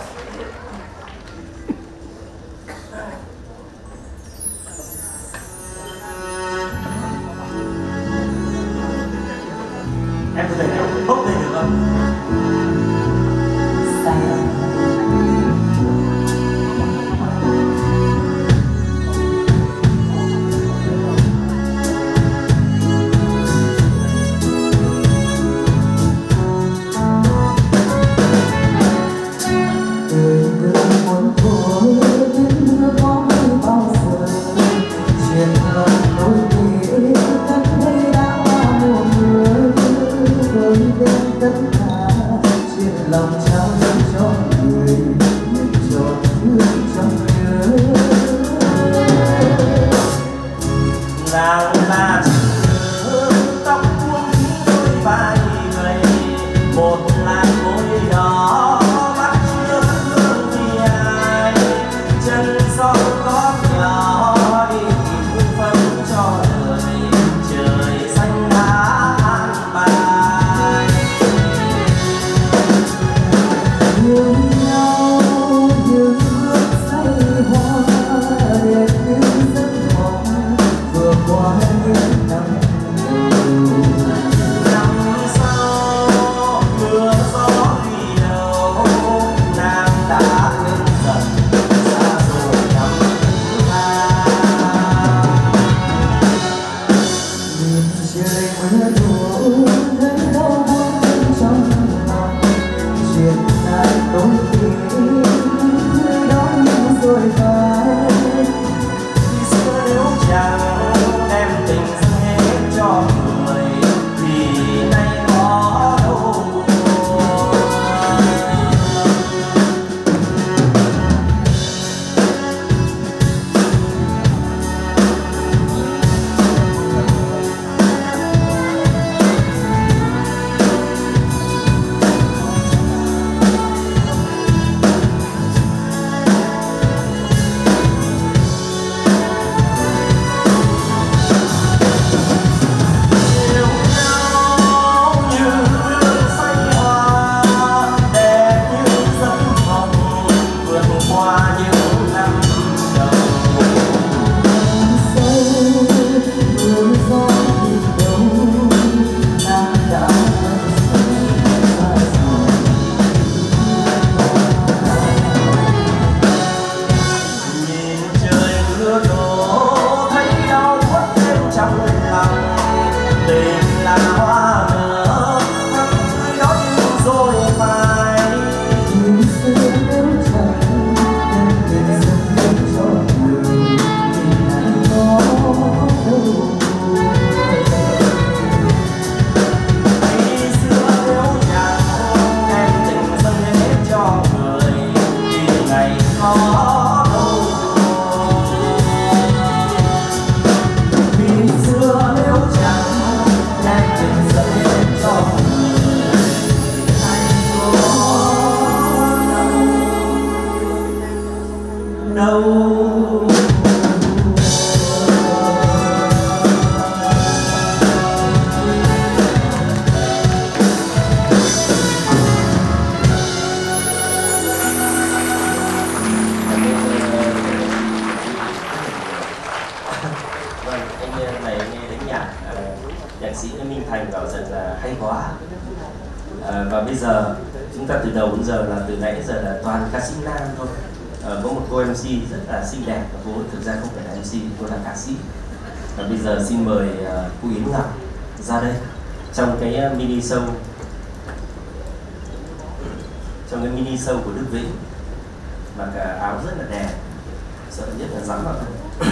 Em có thể bốc lên được không? hay quá. Và bây giờ chúng ta từ đầu đến giờ là từ nãy giờ là toàn ca sĩ nam thôi. Có một cô MC rất là xinh đẹp và cô thực ra không phải là MC, cô là ca sĩ. Và bây giờ xin mời cô Yến Ngọc ra đây trong cái mini show, của Đức Vĩnh, mặc áo rất là đẹp, sợ nhất là rắn vào thôi.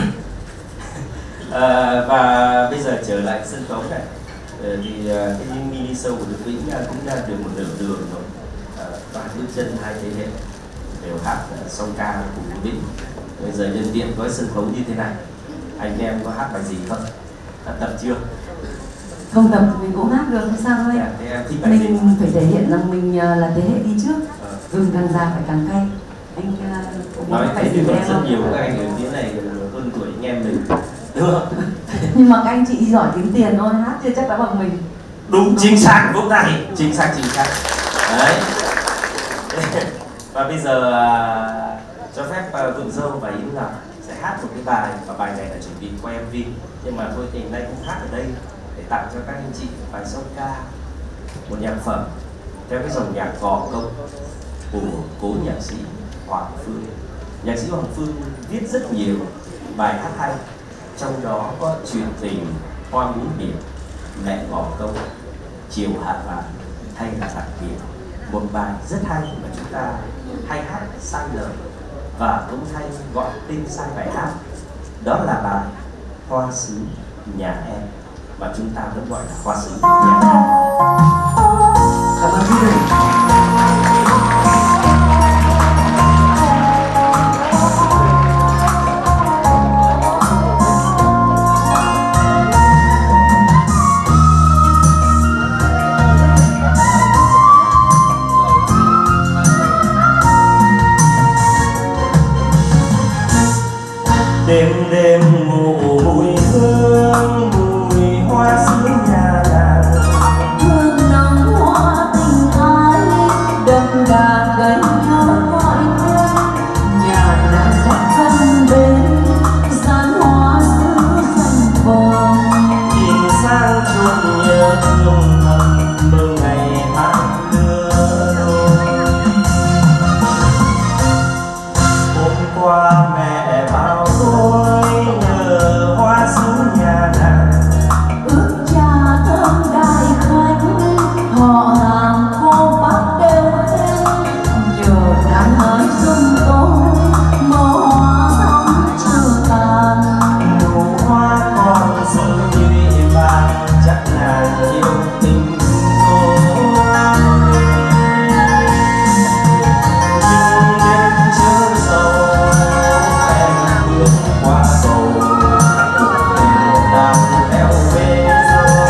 Và bây giờ trở lại sân khấu này, thì cái mini show của Đức Vĩnh cũng đã được một nửa đường rồi. Toàn bước chân hai thế hệ đều hát song ca của Đức Vĩnh. Bây giờ nhân tiện có sân khấu như thế này, anh em có hát bài gì không? Đã tập chưa? Không tập mình cũng hát được, không sao đâu anh. Mình phải thể hiện rằng mình là thế hệ đi trước. Gừng càng già phải càng cay. Anh nói thế thì còn rất nhiều các anh ở phía này hơn tuổi anh em mình, đúng không? Nhưng mà các anh chị giỏi kiếm tiền thôi, hát chưa chắc đã bằng mình. Đúng, chính xác, vỗ tay, chính xác. Đấy. Và bây giờ cho phép Vượng Dâu và Yến Ngọc sẽ hát một cái bài, và bài này là chuẩn bị quay MV, nhưng mà thôi thì hôm nay cũng hát ở đây để tặng cho các anh chị bài song ca, một nhạc phẩm theo cái dòng nhạc gò công của cố nhạc sĩ Hoàng Phương. Nhạc sĩ Hoàng Phương viết rất nhiều bài hát hay, trong đó có Chuyện Tình, Hoa Muốn Biển, Mẹ Gò Công, Chiều Hạ Vàng hay là Đặc Biệt. Một bài rất hay mà chúng ta hay hát sai lời và cũng hay gọi tên sai bài hát. Đó là bài Hoa Xứ Nhà Em, và chúng ta vẫn gọi là Hoa Xứ Nhà Em. Cảm ơn quý vị. Đêm đêm ngủ mùi hương, mùi hoa xứ nhà nàng, Hương nắng hoa tình ái, đậm đà gánh nhau gọi tên. Nhà nàng khắp thân bên, dàn hoa xứ xanh vàng. nhìn sang chuông nhớ thương thầm mơ ngày hát lứa đôi. Hôm qua mẹ bảo tôi nhờ hoa xứ nhà nàng, Ước cha thơm đại khách, họ hàng cô bác đều tên. Nhờ nàng hỡi xuân tôi, màu hoa thắm chưa tàn. nụ hoa còn sự nhụy vàng, chắc nàng yêu tình tôi. Nhưng đêm chớ sầu em bước qua cầu, cuộc tình đang theo về dâu.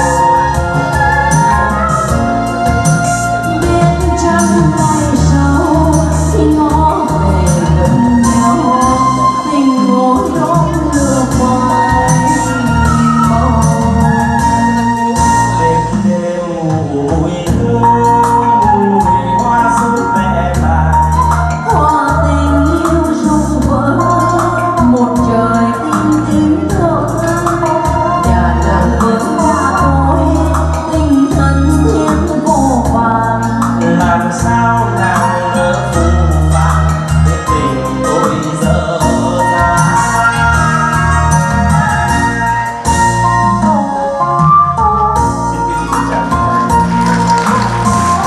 Biết chăng ngày sau khi ngó về gần nhau, tình ngồi đón lửa hoài màu. Đêm đêm ngủ mùi hương, mùi hoa xứ mẹ bà, Hoa tình yêu rung vỡ, một trời tim thở than. Nhà nàng với cha tôi, tình thân thiết vô vàn. làm sao nàng nỡ phù vàng để tình tôi dở dang. Xin quý vị chào.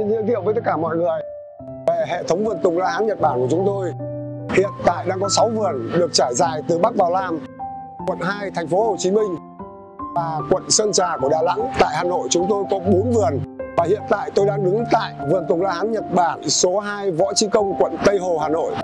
Xin giới thiệu với tất cả mọi người về hệ thống vườn tùng La Hán Nhật Bản của chúng tôi. Hiện tại đang có 6 vườn được trải dài từ Bắc vào Nam. Quận 2 thành phố Hồ Chí Minh và quận Sơn Trà của Đà Nẵng. Tại Hà Nội chúng tôi có 4 vườn. Và hiện tại tôi đang đứng tại vườn tùng La Hán Nhật Bản số 2 Võ Chí Công, quận Tây Hồ, Hà Nội.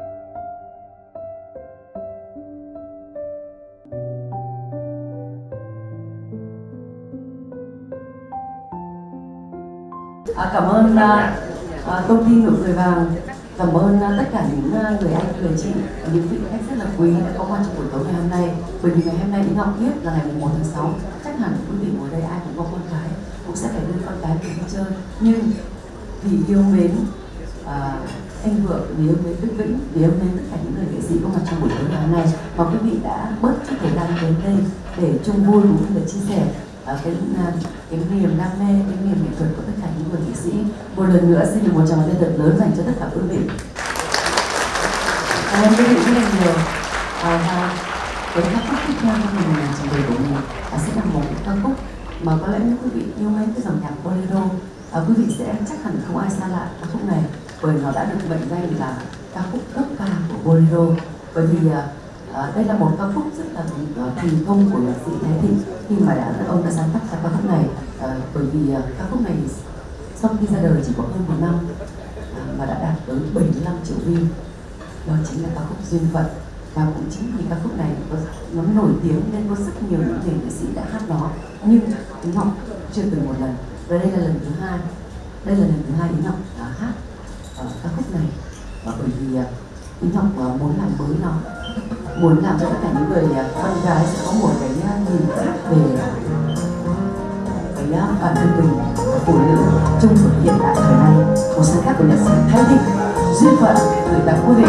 Cảm ơn công ty Nụ Cười Vàng, cảm ơn tất cả những người anh, người chị, những vị khách rất là quý đã có mặt trong buổi tối ngày hôm nay. Bởi vì ngày hôm nay Yến Ngọc biết là ngày 1 tháng 6, chắc hẳn quý vị ngồi đây ai cũng có con cái, cũng sẽ phải đưa con cái về đi chơi. Nhưng vì yêu mến anh Vượng, vì yêu mến Đức Vĩnh, vì yêu mến tất cả những người nghệ sĩ có mặt trong buổi tối ngày hôm nay, mà quý vị đã bớt chút thời gian đến đây để chung vui cũng như là chia sẻ cái niềm đam mê, cái niềm nghệ thuật của tất cả những người nghệ sĩ. Một lần nữa xin được một tràng tay thật lớn dành cho tất cả quý vị. Cảm ơn quý vị rất là nhiều. Và với ca khúc tiếp theo trong ngày trình bày của mình sẽ là một ca khúc mà có lẽ nếu quý vị yêu mến cái dòng nhạc bolero, quý vị sẽ chắc hẳn không ai xa lạ ca khúc này, bởi nó đã được mệnh danh là ca khúc cấp ca của bolero. Bởi vì đây là một ca khúc rất là thành công của nhạc sĩ Thái Thịnh khi mà ông đã sáng tác ra ca khúc này. Bởi vì ca khúc này sau khi ra đời chỉ có hơn 1 năm mà đã đạt tới 75 triệu view. Đó chính là ca khúc Duyên Phận. Và cũng chính vì ca khúc này nó nổi tiếng nên có rất nhiều những người nghệ sĩ đã hát nó, nhưng Yến Ngọc chưa từng một lần. Và đây là lần thứ hai. Đây là lần thứ hai Yến Ngọc hát ca khúc này. Và bởi vì Yến Ngọc muốn làm mới nó, muốn làm cho tất cả những người con gái sẽ có một cái nhìn khác về cái bản thân mình, phụ nữ trong hiện đại thời nay. Một sáng tác của nhạc sĩ Thái Thịnh, Duyên Phận gửi tặng quý vị.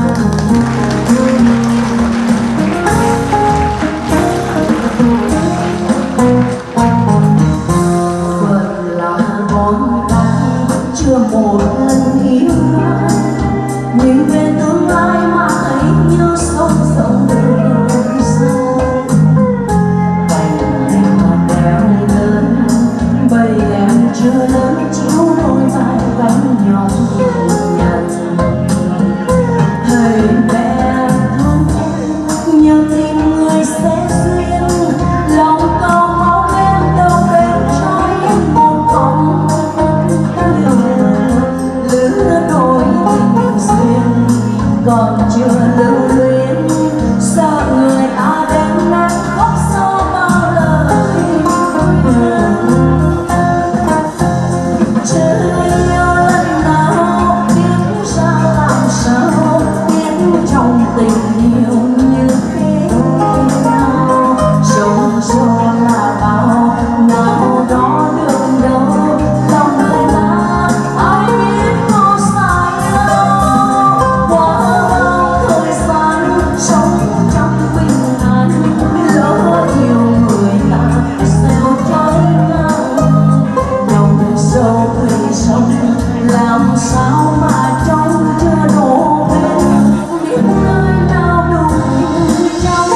Phận là con gái chưa một lần yêu ai, nhìn về tương lai mà thấy như sông sông đường sâu. Cành em đeo lớn, bầy em chưa lớn chiếu đôi vai gánh nhau nhận. Thầy mẹ thương em, nhiều tình người sẽ duyên, lòng cầu mong em đâu bên trói một con lứa đôi tình duyên còn chưa lưu luyến, sợ người ta đến nắng khóc sau bao lời. Chưa yêu lần nào biết ra làm sao, biết trong tình yêu như thế nào. Sống cho là bao nào đó đường đâu, lòng người ta ai biết có sai đâu. Qua bao thời gian sống trong bình an, lỡ yêu người ta gieo trái ngang. Đồng sâu thủy sông làm sao mà trong chưa đổ bên, biết nơi nào đủ trong.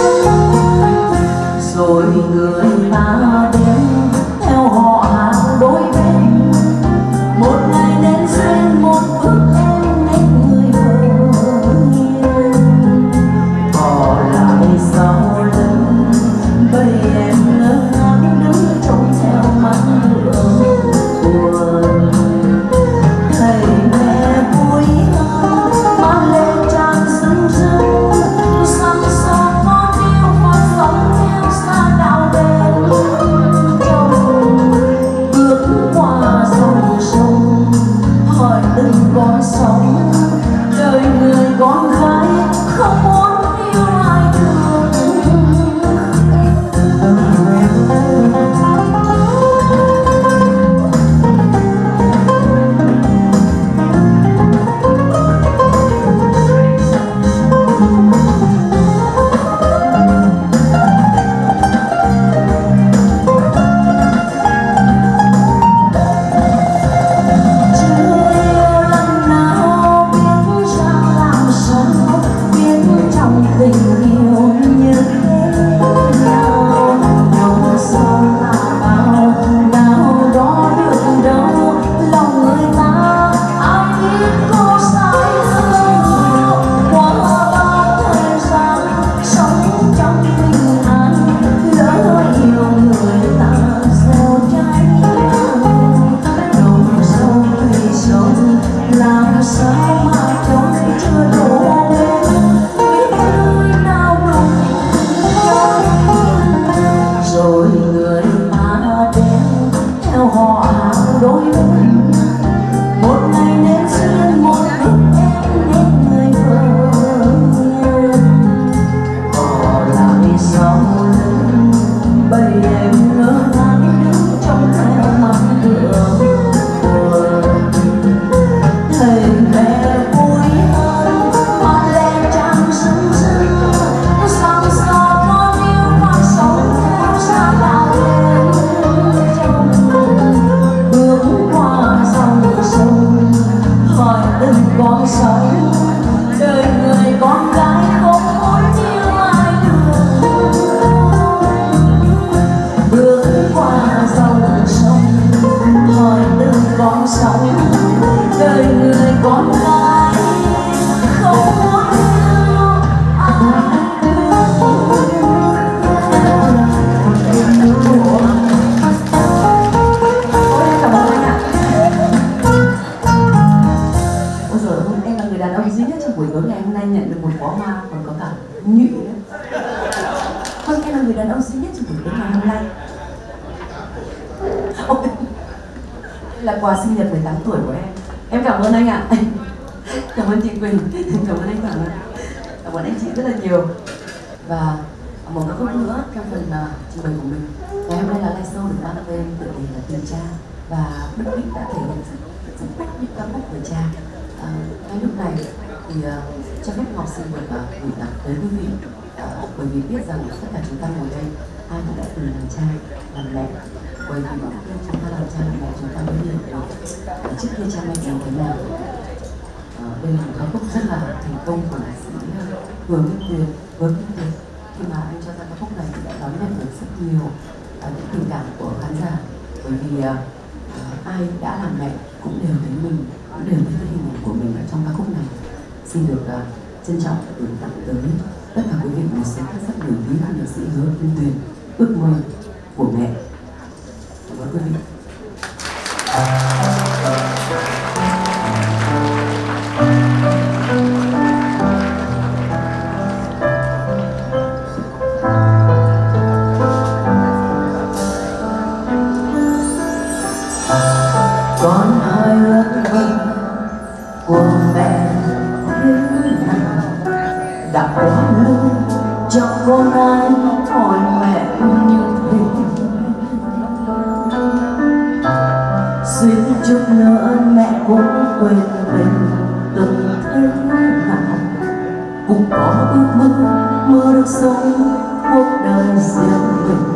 Rồi người ta đến theo họ hàng đôi bên, một ngày đến duyên một bước em nên người vợ hiền. Bỏ lại sau lưng bầy em ngơ ngác đứng trông theo mắt hương buồn. Thầy mẹ vui hơn mang lên tràn rưng rưng, săn sóc con yêu và sống theo xa đạo bền. là người đàn ông duy nhất trong buổi tối ngày hôm nay. Đây là quà sinh nhật 18 tuổi của em. Em cảm ơn anh ạ. Cảm ơn chị Quỳnh, cảm ơn anh Thẳng, cảm ơn anh chị rất là nhiều. Và một ca khúc nữa trong phần trình bày của mình. Ngày hôm nay là live show được mang tên tựa đề là Tình Cha, và Đức Vĩnh đã thể hiện rất tốt những ca khúc về cha. Ngay lúc này thì cho phép học sinh được gửi tặng tới quý vị, bởi vì biết rằng tất cả chúng ta ngồi đây ai cũng đã từng làm cha, làm mẹ. Bởi vì khi chúng ta làm cha làm mẹ chúng ta mới hiểu được trước kia cha mẹ làm thế nào. Đây là một ca khúc rất là thành công của nhạc sĩ Hứa Minh Tuyền, khi mà anh cho ra ca khúc này thì đã đón nhận được rất nhiều những tình cảm của khán giả, bởi vì ai đã làm mẹ cũng đều thấy mình, cũng đều thấy cái hình ảnh của mình ở trong ca khúc này. Xin được trân trọng gửi tặng tới tất cả quý vị một số các rất nổi tiếng của nhạc sĩ Hứa Minh Tuyền, Ước Mơ của Mẹ. Cảm ơn quý vị. Con hỡi ước mơ của mẹ thế nào đã quá lâu cho con ai hỏi mẹ như thế. Suýt chút nữa mẹ cũng quên mình từng thế nào, cũng có ước mơ được sống cuộc đời riêng mình.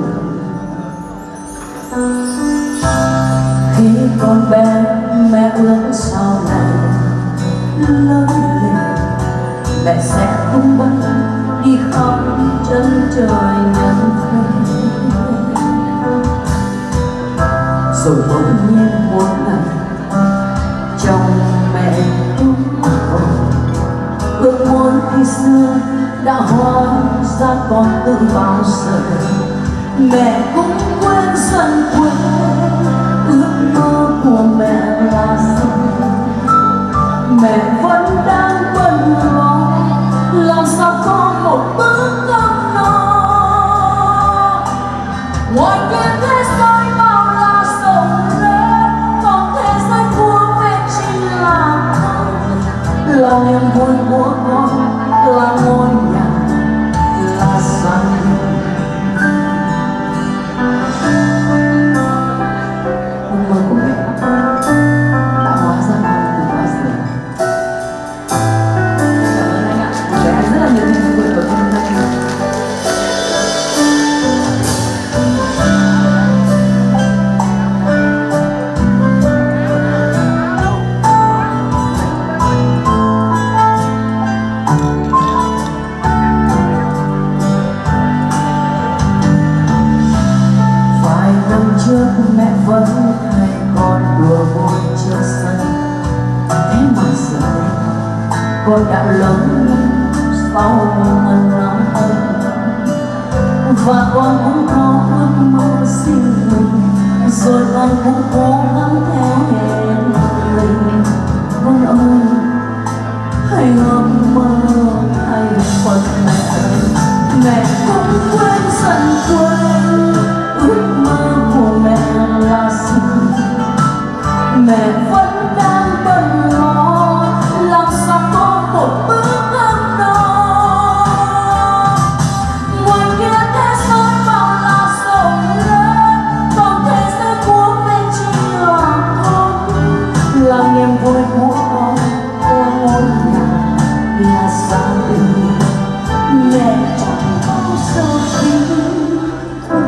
Khi con bé mẹ ước sau này lớn lên mẹ sẽ tung bay đi khắp chân trời nhân thế. Rồi bỗng nhiên một ngày trong mẹ ước muốn khi xưa đã hóa ra còn tự bao giờ. Mẹ cũng quên dần quên ước mơ của mẹ là gì. Mẹ vẫn đang bận lo làm sao có một bữa cơm no. Ngoài kia thế giới bao la rộng lớn, còn thế giới của mẹ chỉ là con. Là niềm vui của con, là ngôi nhà, là gia đình. Ước mơ của mẹ đã hóa ra con từ bao giờ. Cảm ơn anh ạ. Để anh rất là nhiều niềm vui của hôm nay. Vài năm trước mẹ vẫn hay con đùa vui trước sân, thế mà giờ đây con đã lớn lên sau một năm và con cũng có ước mơ riêng mình, rồi con cũng cố gắng theo hẹn mình. Con ơi hãy ước mơ hãy phận mẹ cũng quên dần quên ước mơ của mẹ là gì. Mẹ vẫn đang bận lo làm sao có một bữa cơm no. Ngoài kia thế giới bao la rộng lớn, còn thế giới của mẹ chỉ là con. Là niềm vui của con, là ngôi nhà, là gia đình. Mẹ chẳng bao giờ tin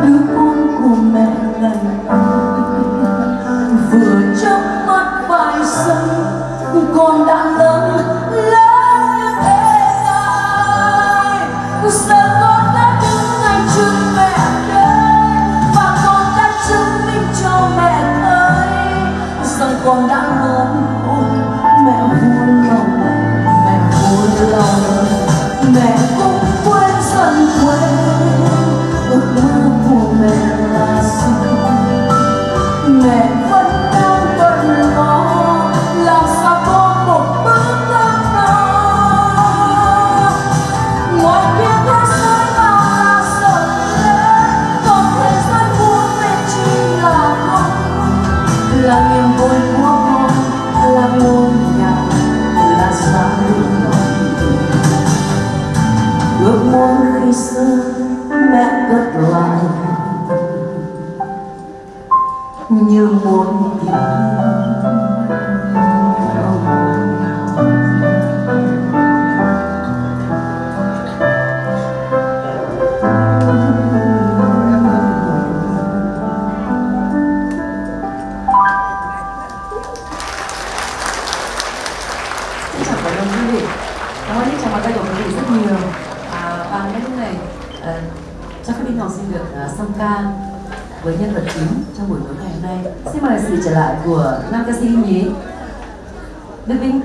ca với nhân vật chính trong buổi tối ngày hôm nay. Xin mời sự trở lại của nam ca sĩ nhí Đức Vinh.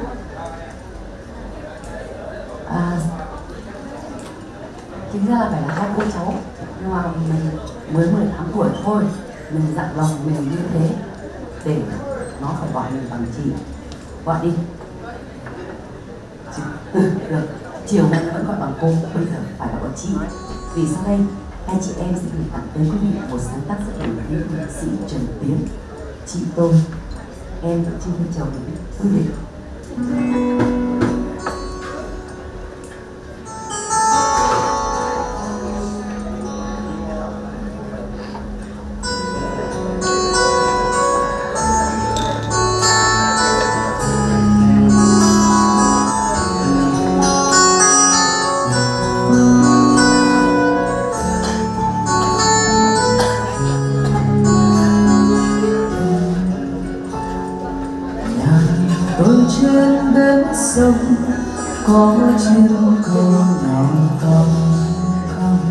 Chính ra là phải là hai cô cháu, nhưng mà mình mới 18 tuổi thôi, mình dặn lòng mình như thế để nó phải gọi mình bằng chị. Gọi đi. Được. Chiều nay nó vẫn gọi bằng cô, bây giờ phải là gọi chị. Vì sau đây hai chị em sẽ gửi tặng tới quý vị một sáng tác rất nổi tiếng của nhạc sĩ Trần Tiến, Chị Tôi. Em chưa thân chồng quý vị. Trên bến sông có chim câu nào không không,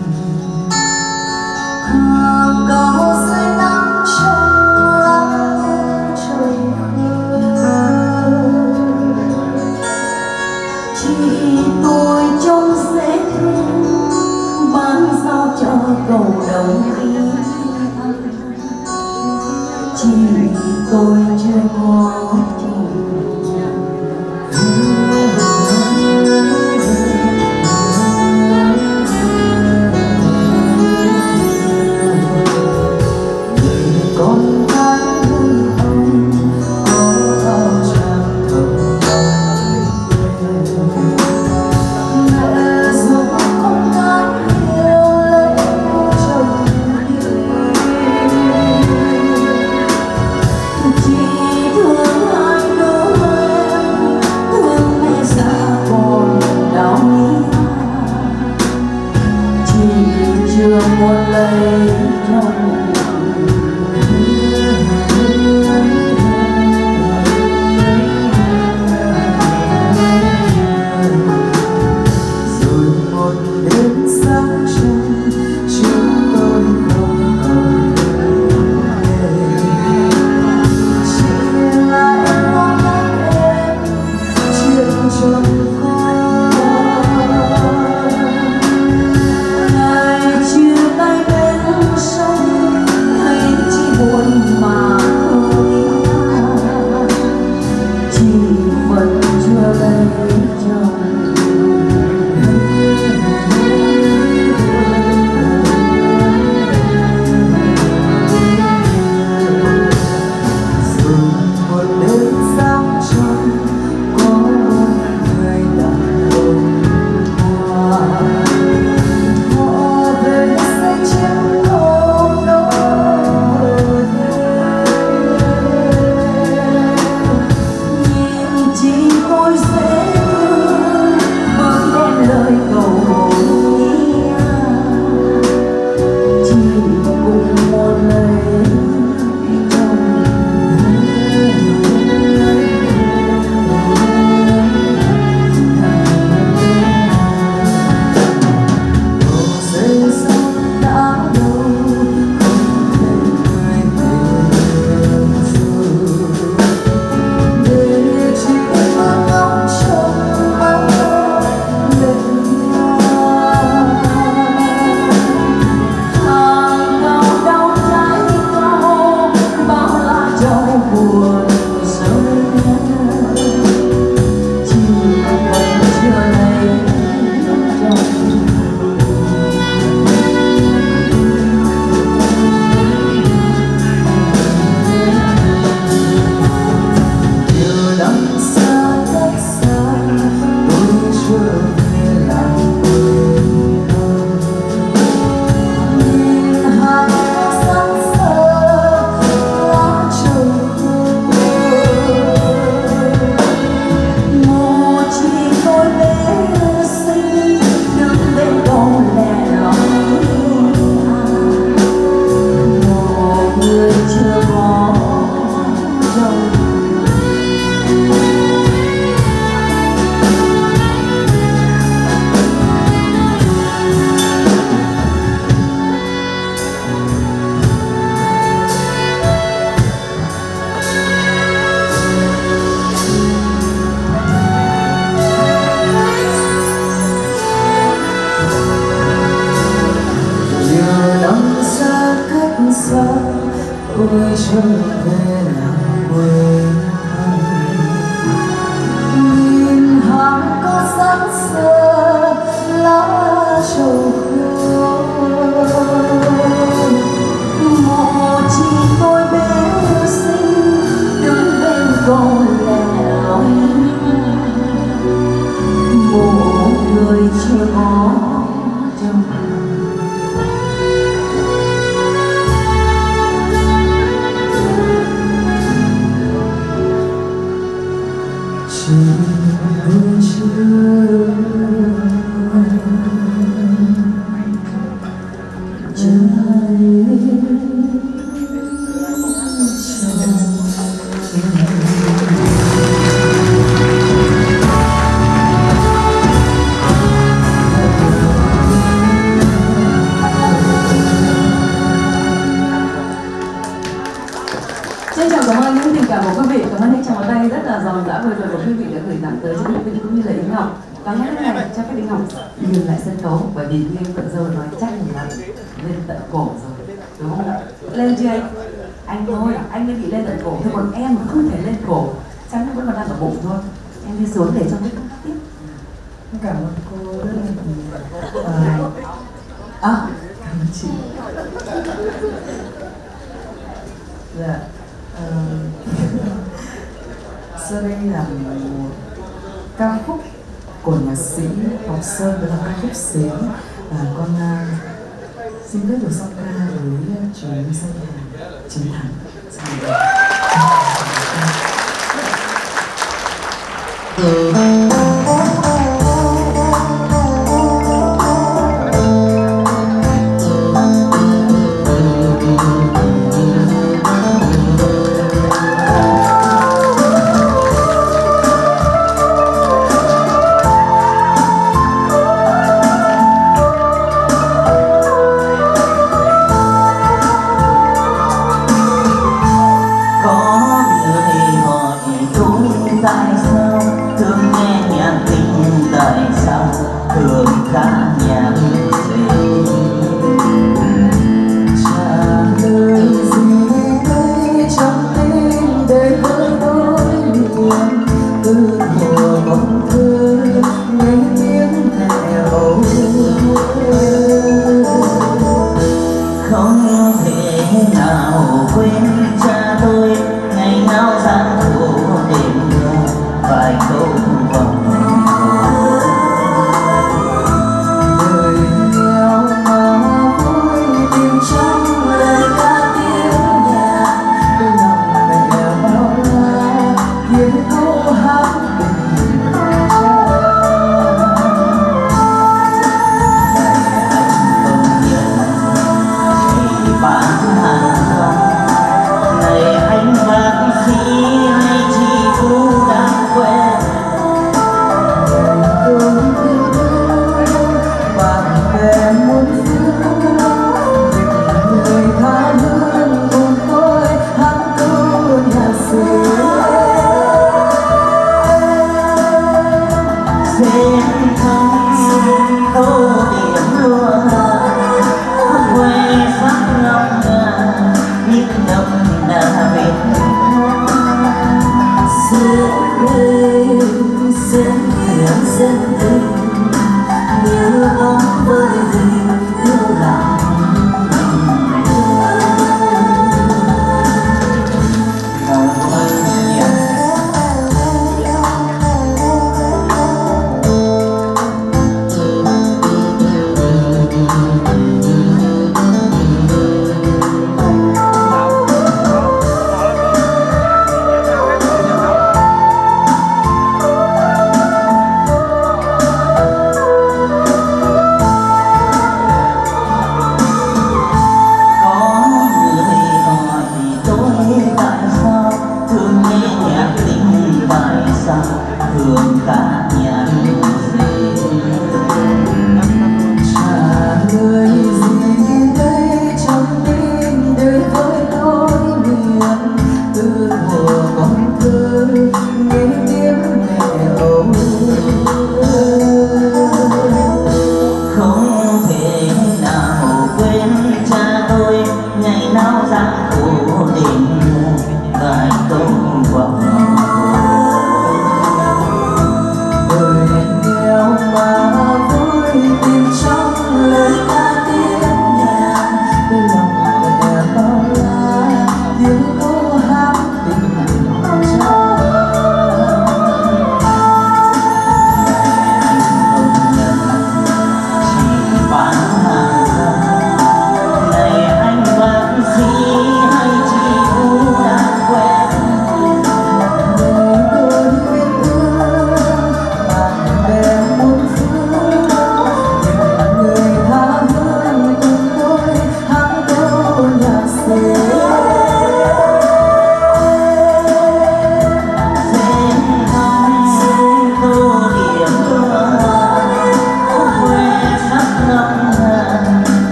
hàng cao dưới nắng trong lắng trôi chỉ tôi trông dễ thương bán sao cho cầu đồng ý chỉ tôi chưa có chưa muốn lấy trong rồi một đêm sáng trăng chúng tôi không còn chỉ là em lo lắng em chuyện trong ôi trở về làng quê thân. Nhìn hàng có sáng sơ lá trầu khô, một chỉ tôi bé xinh đứng bên con lẻ loi, một người chưa có chồng. Chỉ buổi trưa Trân trọng cảm ơn những tình cảm của quý vị, cảm ơn những tràng tay rất là giòn giã vừa rồi của quý vị đã gửi tặng tới cho quý vị cũng như là Yến Ngọc. Và ngay lúc này cho phép Yến Ngọc dừng lại sân khấu, bởi vì như em vợ dâu nói chắc là lên tận cổ rồi, đúng không ạ? Lên chưa anh? Anh thôi, anh mới bị lên tận cổ thôi, còn em không thể lên cổ, chắc vẫn còn đang ở bụng thôi. Em đi xuống để cho cái tiếp. Cảm ơn cô rất là nhiều. Cảm ơn chị. Dạ. Sau đây là một ca khúc của nhạc sĩ Ngọc Sơn, đó là ca khúc Xến. Con xin phép được song ca với chú danh hài Chiến Thắng. Tại sao thương nghe nhạc tình, tại sao thường ca nhạc gì? Trả lời gì đây trong tim để với đôi miền, từ mùa bóng thơ nghe tiếng mẹ âu, không thể nào quên cha tôi ngày nào gian khổ đêm vài câu vòng đời nghèo mà vui tìm trong lời ca tiếng nhạc, đôi lòng mẹ bao la tiếng câu hát tình cha. Này anh công nhân thì bán hàng rong, này anh bác sĩ hay chị cũng đang quen,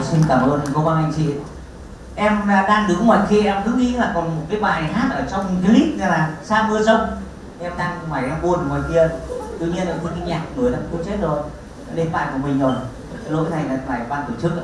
xin cảm ơn cô bác anh chị. Em đang đứng ngoài kia em cứ nghĩ là còn một cái bài hát ở trong clip như là Sa Mưa Rông. Em đang ngoài em buồn ngoài kia, tự nhiên là cái nhạc người đang tôi chết rồi, đến bài của mình rồi. Cái lỗi này là bài ban tổ chức ạ.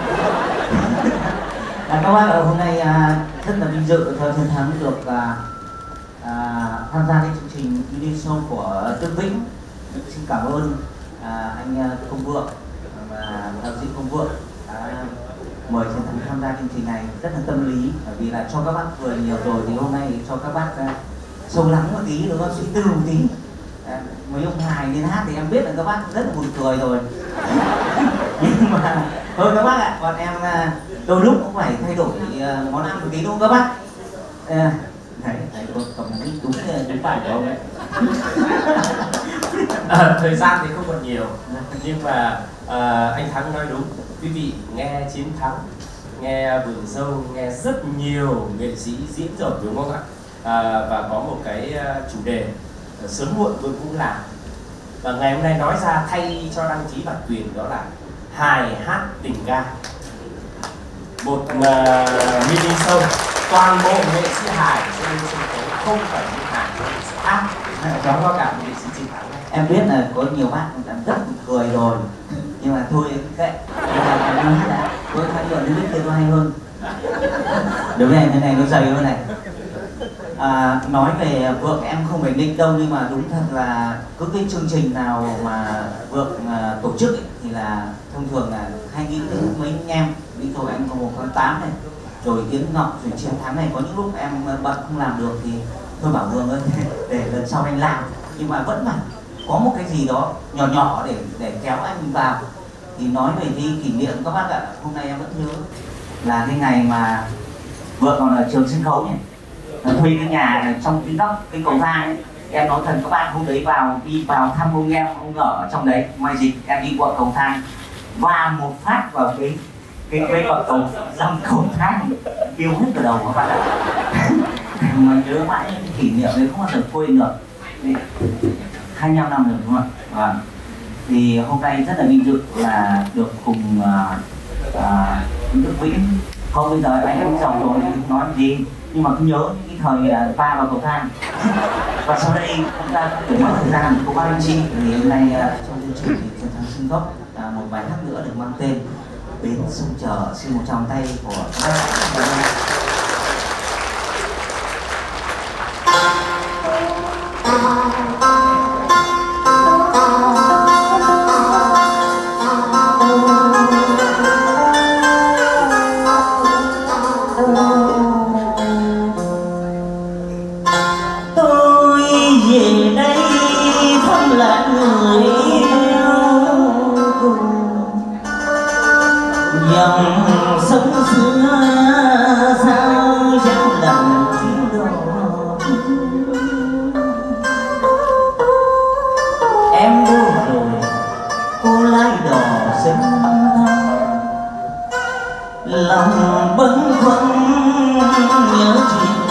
Các bác ở hôm nay rất là vinh dự theo chiến thắng được tham gia cái chương trình Beauty Show của Đức Vĩnh. Xin cảm ơn anh Công Vượng và đạo diễn Công Vượng mời Chiến Thắng tham gia chương trình này, rất là tâm lý bởi vì là cho các bác cười nhiều rồi thì hôm nay cho các bác sâu lắng một tí, đúng không, suy tư một tí. Mấy ông hài lên hát thì em biết là các bác rất là buồn cười rồi. Nhưng mà thôi các bác ạ, còn em đôi lúc cũng phải thay đổi món ăn một tí đúng không các bác? Đấy, cầm đúng bài của ông ấy. Thời gian thì không còn nhiều, nhưng mà anh Thắng nói đúng. Quý vị nghe Chiến Thắng, nghe Vườn Dâu, nghe rất nhiều nghệ sĩ diễn rồi đúng không ạ? Và có một cái chủ đề sớm muộn tôi cũng làm. Và ngày hôm nay nói ra thay cho đăng ký bản quyền đó là hài hát tình ca. Một mini show toàn bộ nghệ sĩ hài trên sân khấu, không phải những hài nghệ sĩ hát. Đó có cả nghệ sĩ Chiến Thắng. Em biết là có nhiều bác cũng đã rất cười rồi, nhưng mà thôi kệ, tôi thấy rồi đến biết kia nó hay hơn. Đúng này, thế này nó dày hơn này. Nói về Vượng em không phải định đâu, nhưng mà đúng thật là cứ cái chương trình nào mà Vượng tổ chức ấy, thì là thông thường là hay nghĩ đến mấy anh em, ví dụ anh có 1/8 này, rồi Yến Ngọc, rồi Chiến Thắng này, có những lúc em bận không làm được thì tôi bảo Vượng ơi để lần sau anh làm, nhưng mà vẫn phải có một cái gì đó nhỏ nhỏ để kéo anh vào. Thì nói về cái kỷ niệm các bác ạ, hôm nay em vẫn nhớ là cái ngày mà Vượng còn ở trường sân khấu nhỉ, thuê cái nhà trong cái góc cái cầu thang ấy. Em nói thật các bạn, hôm đấy đi vào thăm ông em, ông ở trong đấy, ngoài dịch em đi qua cầu thang và một phát vào cái bậc cầu dòng cầu thang kêu hết từ đầu các bạn ạ. Mà nhớ mãi cái kỷ niệm đấy không bao giờ quên được. 25 năm rồi đúng không ạ? Thì hôm nay rất là vinh dự là được cùng Đức Vĩnh. Không, bây giờ anh em giàu rồi thì nói gì, nhưng mà cứ nhớ những cái thời va vào cầu thang. Và sau đây chúng ta để mất thời gian của ba anh chị thì hôm nay trong chương trình thì Chiến Thắng xin góp một bài hát nữa được mang tên Bến Sông Chờ. Xin một tràng tay của các bạn. Dòng sông xưa sao chẳng lặng chuyến đò, em đâu rồi cô lái đò dẫn ta, lòng bâng khuâng nhớ chuyện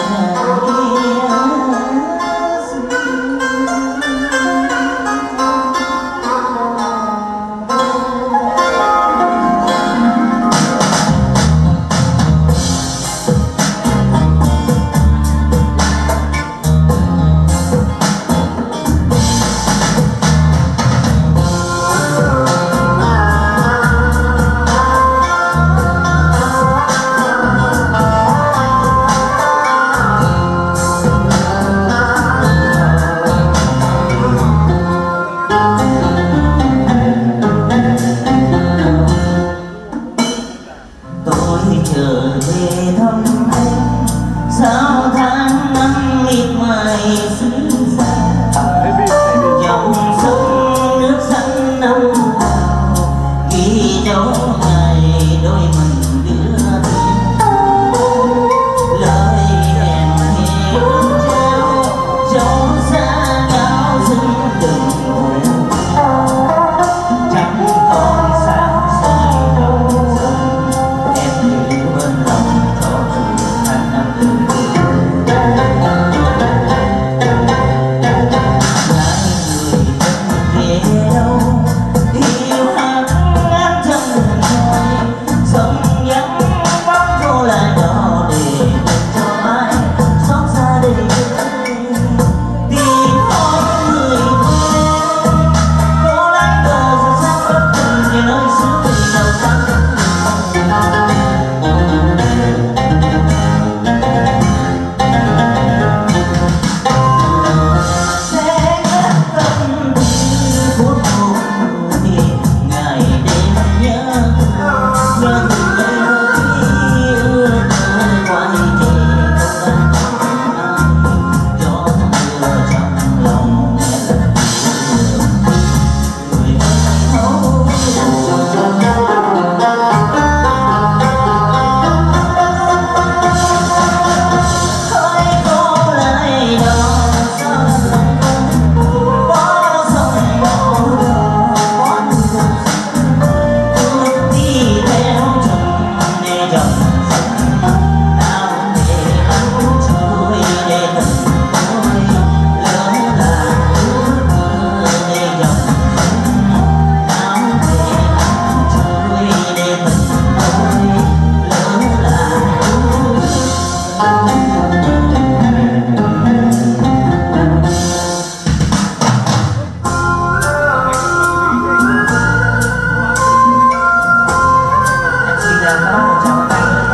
các bác một tràng tay nữa.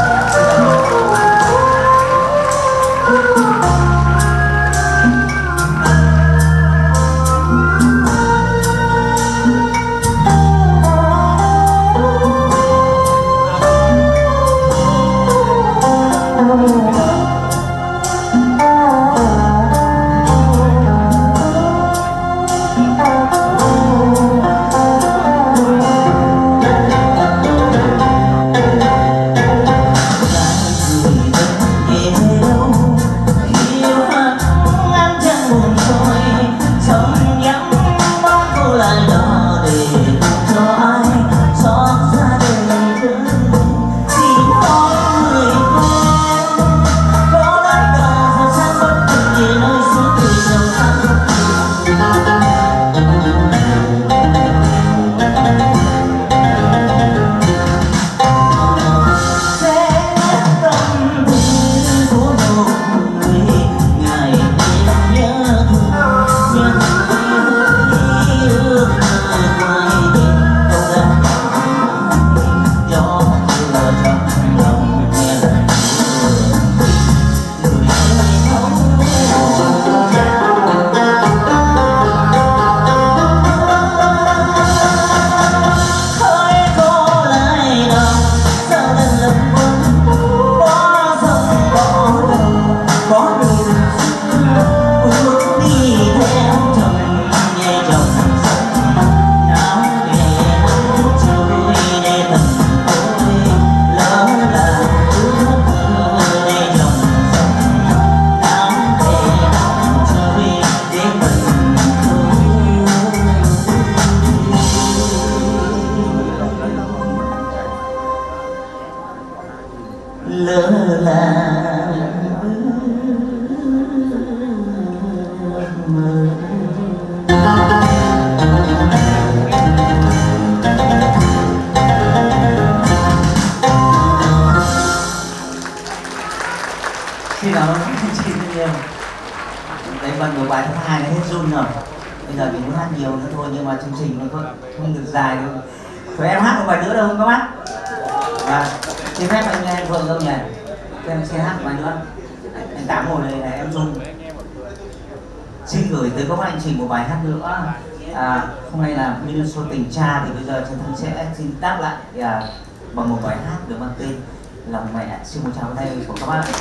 Hôm nay là Liên Xô Tình Cha thì bây giờ Trần Thanh sẽ xin đáp lại bằng một bài hát được mang tên Lòng Mẹ. Xin một tràng tay của các bạn.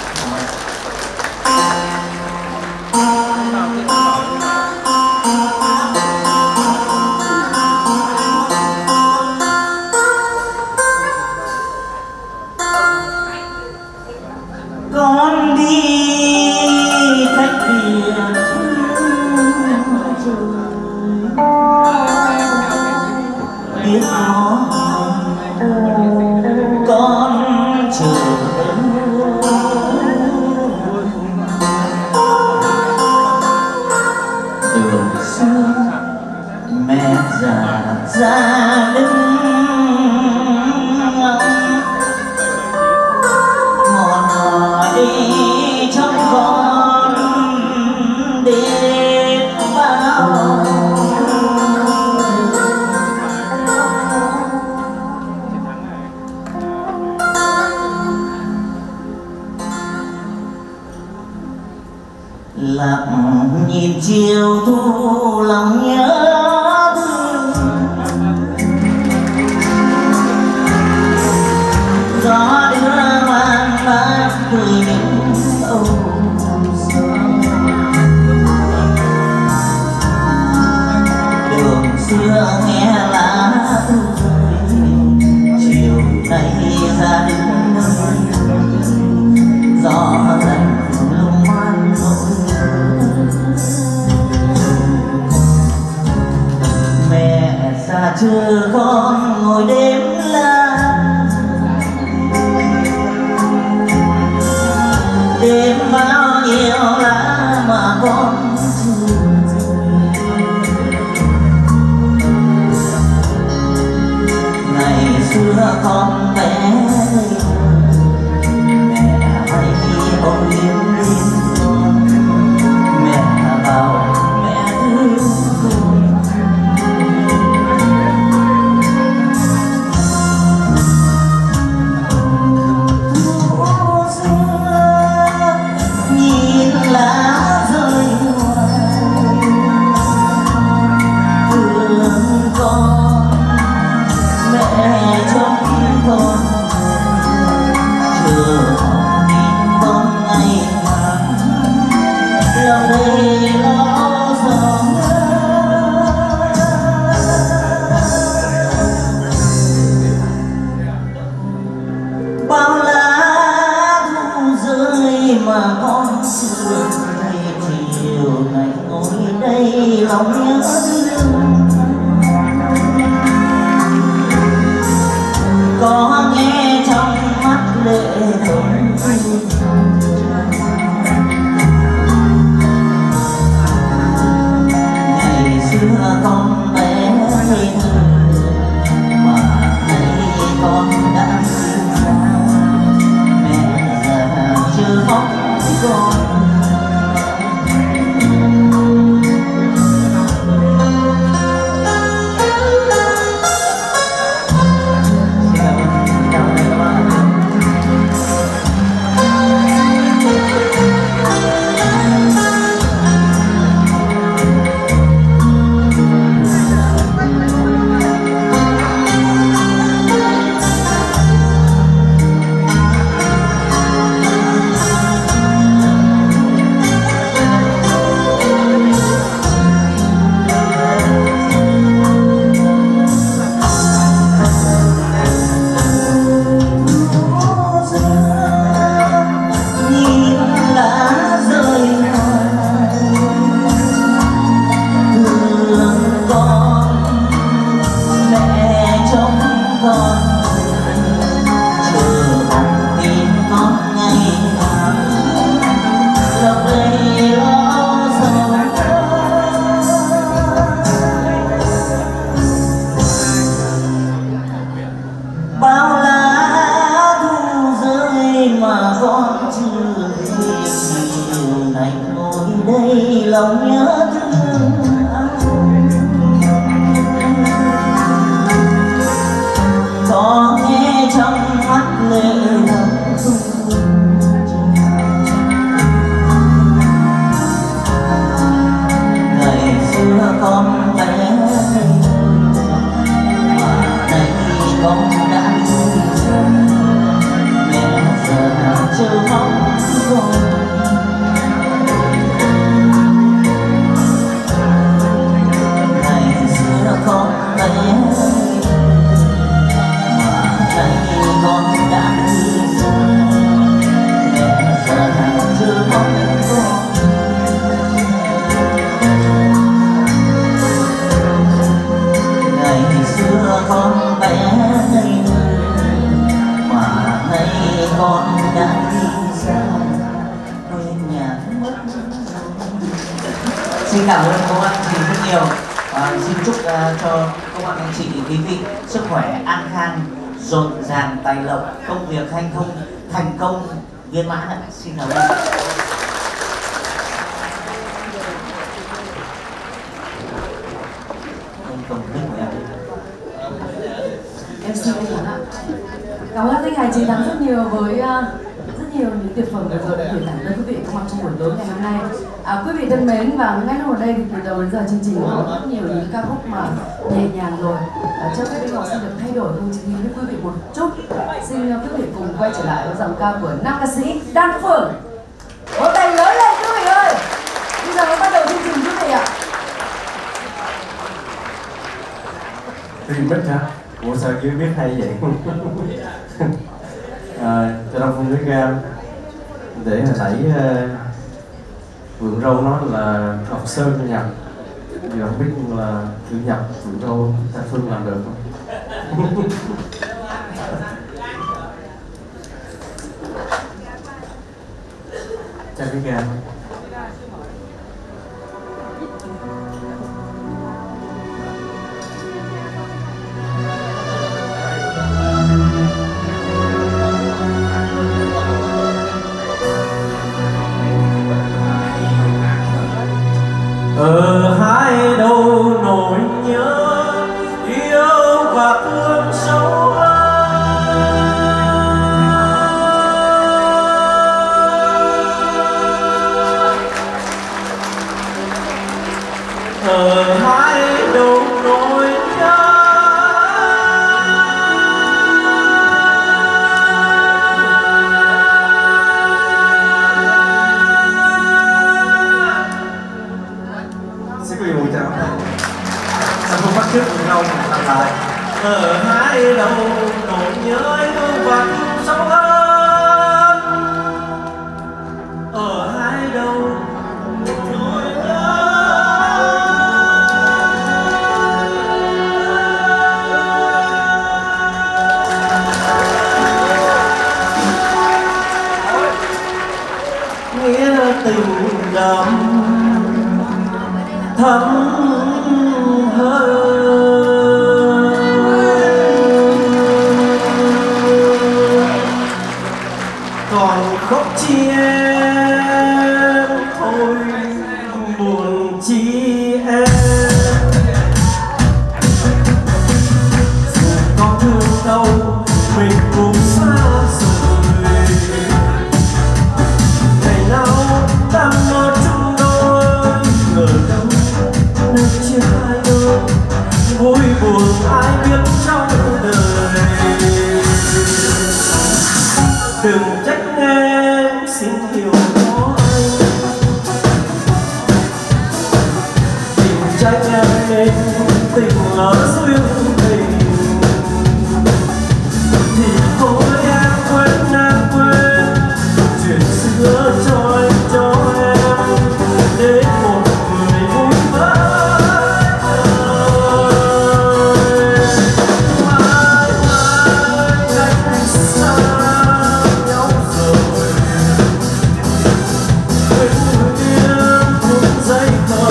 Con đi cách biệt biết nó con chờ đường xưa mẹ già ra đứng một hỏi trong con đến bao lặng nhìn chiều thu lòng nhớ thương gió đưa mang mát cười những âu sầu đường xưa nghe lá thu rơi chiều nay ra đứng gió lạnh lùng man nỗi mẹ xa chưa con ngồi đêm la đêm bao nhiêu lá mà con ngày xưa con bé mẹ hãy ôm im đêm con mẹ bảo mẹ thương con lòng nhớ có nghe trong mắt lệ thầm ngày xưa con bé ngây thơ mà nay con đã xa mẹ già chưa khóc con. Bao lá thu rơi mà con chưa về, chiều này ngồi đây lòng nhớ thương có nghe trong mắt lệ thầm ngày xưa con bé mà đây con đã mẹ giờ chưa khóc con. Ngày xưa con bé mà nay con đã đi xa mẹ giờ chưa khóc con. Ngày xưa con bé mà nay con đã đi xa quê nhà mất. Xin cảm ơn cô anh chị rất nhiều. Xin chúc cho các bạn anh chị quý vị sức khỏe an khang rộn ràng tài lộc công việc thành công viên mãn ạ. Xin cảm ơn. Em xin anh Tuấn ạ. Cảm ơn Thanh Hải chiến thắng rất nhiều với rất nhiều những tuyệt phẩm vừa rồi đã gửi tặng tới quý vị có mặt trong buổi tối ngày hôm nay. Quý vị thân mến, và ngay lúc ở đây thì từ đầu đến giờ chương trình có rất nhiều những ca khúc mà nhẹ nhàng rồi. Cho phép Đinh Ngọc xin được thay đổi không chỉ với quý vị một chút. Xin quý vị cùng quay trở lại với giọng ca của nam ca sĩ Đan Phượng. Vỗ tay lớn lên quý vị ơi. Bây giờ mới bắt đầu chương trình quý vị ạ. Remix hả? Ủa sao chứ biết hay vậy? Cho Đăng Phương nước ra để hồi nãy Vượng Râu nói là Ngọc Sơn nhập, giờ không biết là chữ nhập Vượng Râu Thanh Phương làm được không? Cho biết ra. Ở hai đầu nỗi nhớ yêu và thương sâu lắm. tình đậm thắm hơn. Còn khóc chi em thôi buồn chi em, dù có thương đâu mình cũng xa rồi. Ngày nào ta mơ chung đôi, ngờ đâu nơi chia hai đôi, vui buồn ai biết trong đời. Đừng trách em xin hiểu có anh, tình trách em nên tình lỡ duyên tình. Thì thôi em quên chuyện xưa cho em đến một người vui với mãi mãi cách xa nhau rồi. Quên tiếng phút giây thơ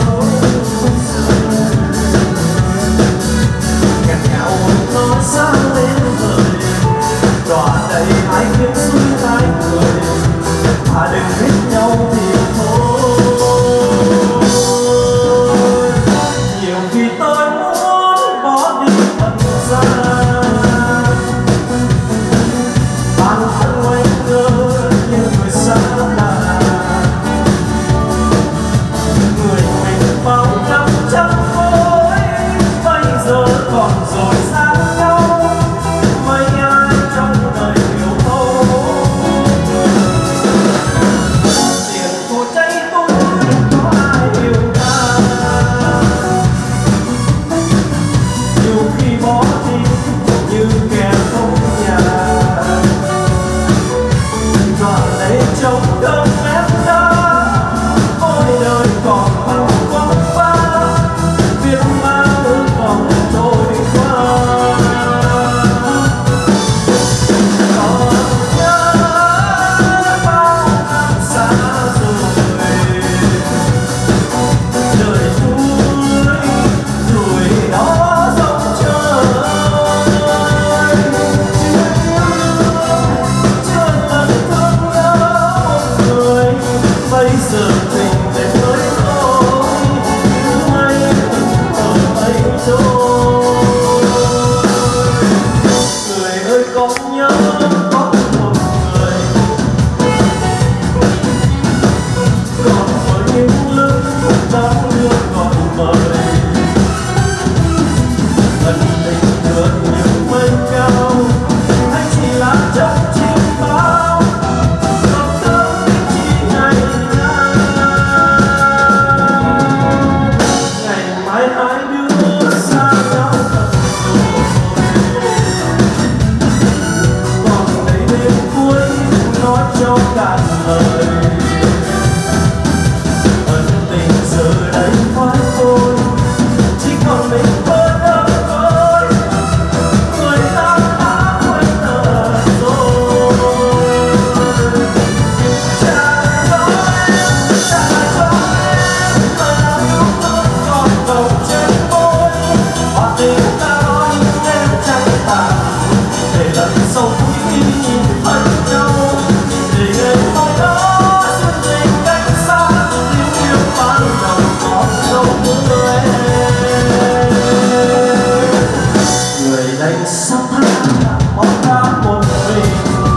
nghẹn ngào nói sáng lên vời, đọa đầy ai kiếm suối hai người, à đừng biết nhau thì thôi. Nhiều khi tôi muốn bỏ đi thật xa, bản thân anh ngơ như người xa lạ, người mình bao năm chắc phối bây giờ còn rồi xa nhau. Mấy ai trong đời hiểu thấu, tiền của cháy túi có ai hiểu ta. Nhiều khi bỏ đi như kẻ không nhà, đoạn lấy trong cơn ép đá. Ôi đời còn bao quăng phá, biết bao ước còn trôi qua. Còn nhớ bao năm xa rồi, đời vui rồi đó dòng trời. Chưa từng thương nhớ một người, bây giờ tình đến với tôi mây ở mây trôi. Người ơi có nhớ có một người, còn với những lúc ta đưa gọi mời. Ân tình vượt những mây cao, hay chỉ là trong chim bao, còn thương biết chi ngày nào. Ngày mai hai đứa xa nhau thật rồi, còn đây đêm cuối nói cho cạn lời. Ân tình giờ đây phai thôi, chỉ còn mình tôi đơn côi. Người ta đã quên đời rồi. Trả cho em mà yêu thương còn đầu trên môi. Hoặc tình ta nói nhưng em chẳng tàn, để lần sau cuối khi nhìn thấy nhau, để ngày hôm đó duyên tình cách xa, yêu yêu ban đầu còn đâu người. Người đành sắp tha bỏ ra một mình,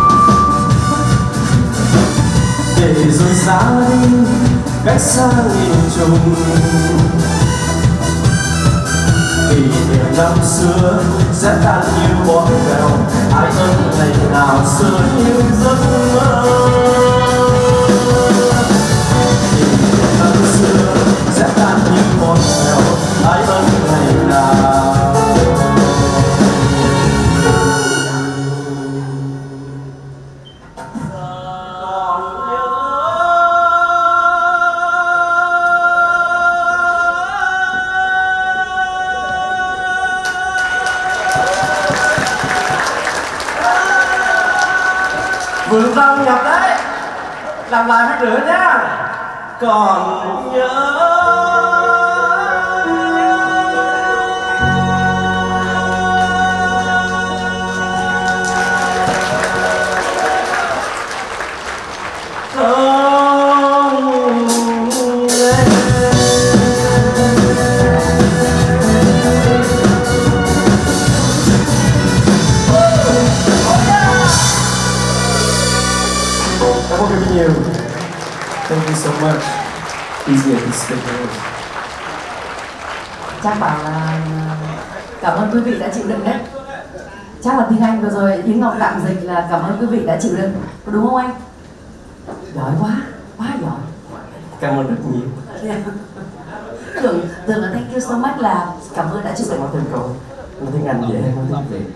để rồi xa đi cách xa nghìn trùng. Kỷ niệm năm xưa sẽ tan như bọt bèo, ai ân ngày nào xưa như giấc mơ. Kỷ niệm năm xưa sẽ tan như bọt bèo, ai ân ngày nào. Vườn rau nhập đấy. Làm lại phát nữa nhá. Còn nhớ Cảm ơn quý vị nhiều. Thank you so much. Easier to speak English. Chắc bảo là cảm ơn quý vị đã chịu đựng đấy. Chắc là tiếng Anh vừa rồi Yến Ngọc tạm dịch là cảm ơn quý vị đã chịu đựng. Có đúng không anh? Giỏi quá, quá giỏi. Cảm ơn rất nhiều. Tưởng là thank you so much là cảm ơn đã chịu đựng. Nói thêm câu, nói tiếng Anh dễ hơn nói tiếng Việt.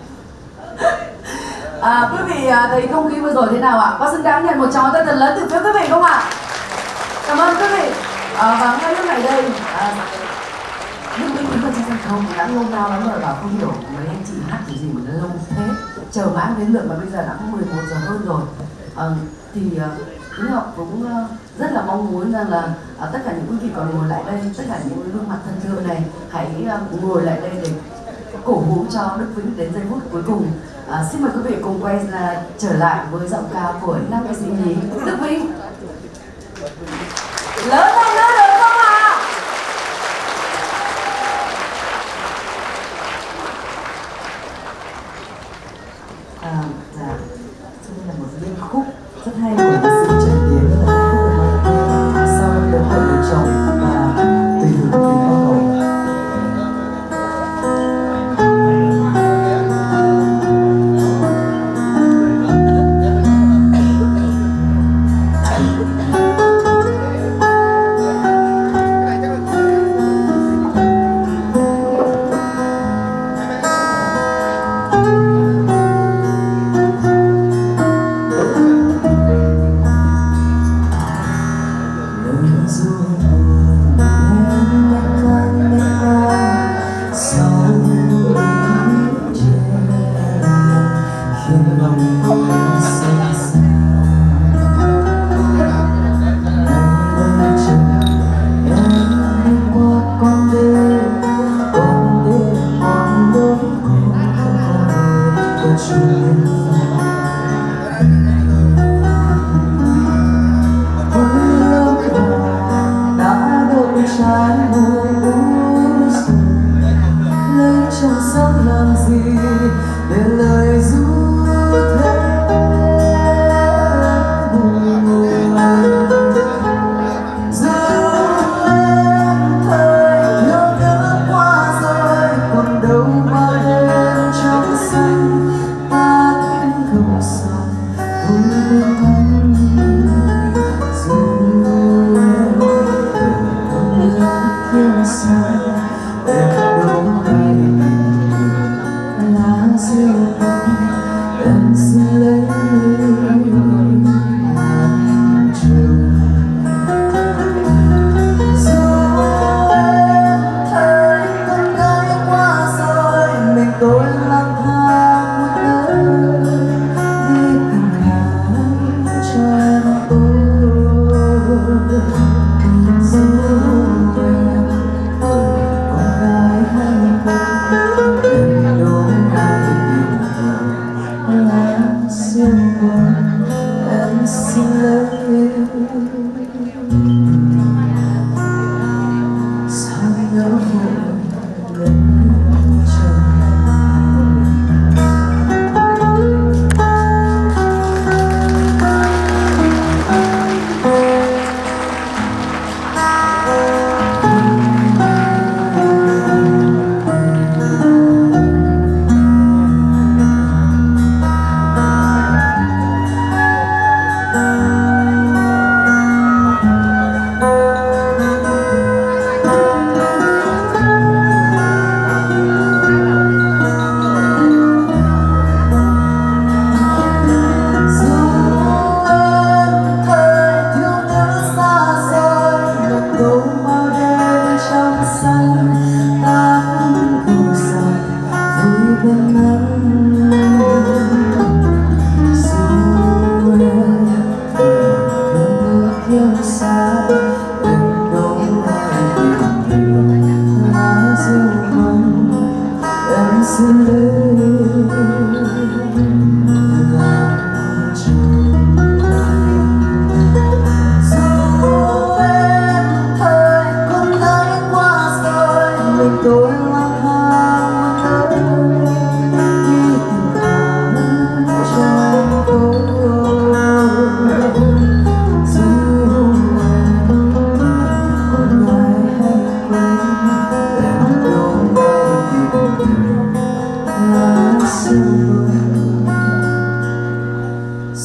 Quý vị thấy không khí vừa rồi thế nào ạ? Có xứng đáng nhận một tràng tay thật lớn từ phía quý vị không ạ? Cảm ơn quý vị. Và ngay lúc này đây, Đức Vinh đứng ở trên sân khấu đã lâu nào lắm rồi, bảo không hiểu mấy anh chị hát kiểu gì mà nó lâu thế. Chờ mãi đến lượt mà bây giờ đã 11 giờ hơn rồi. Yến Ngọc cũng rất là mong muốn rằng là tất cả những quý vị còn ngồi lại đây, tất cả những gương mặt thân thương này hãy ngồi lại đây để cổ vũ cho Đức Vĩnh đến giây phút cuối cùng. Xin mời quý vị cùng quay trở lại với giọng ca của nam ca sĩ nhí Đức Vĩnh. Lớn lên nữa được không ạ? Dạ, đây là một liên khúc rất hay của nhạc sĩ Trần Tiến, đó là sau được hội lựa chọn và tùy hưởng tình con hồn.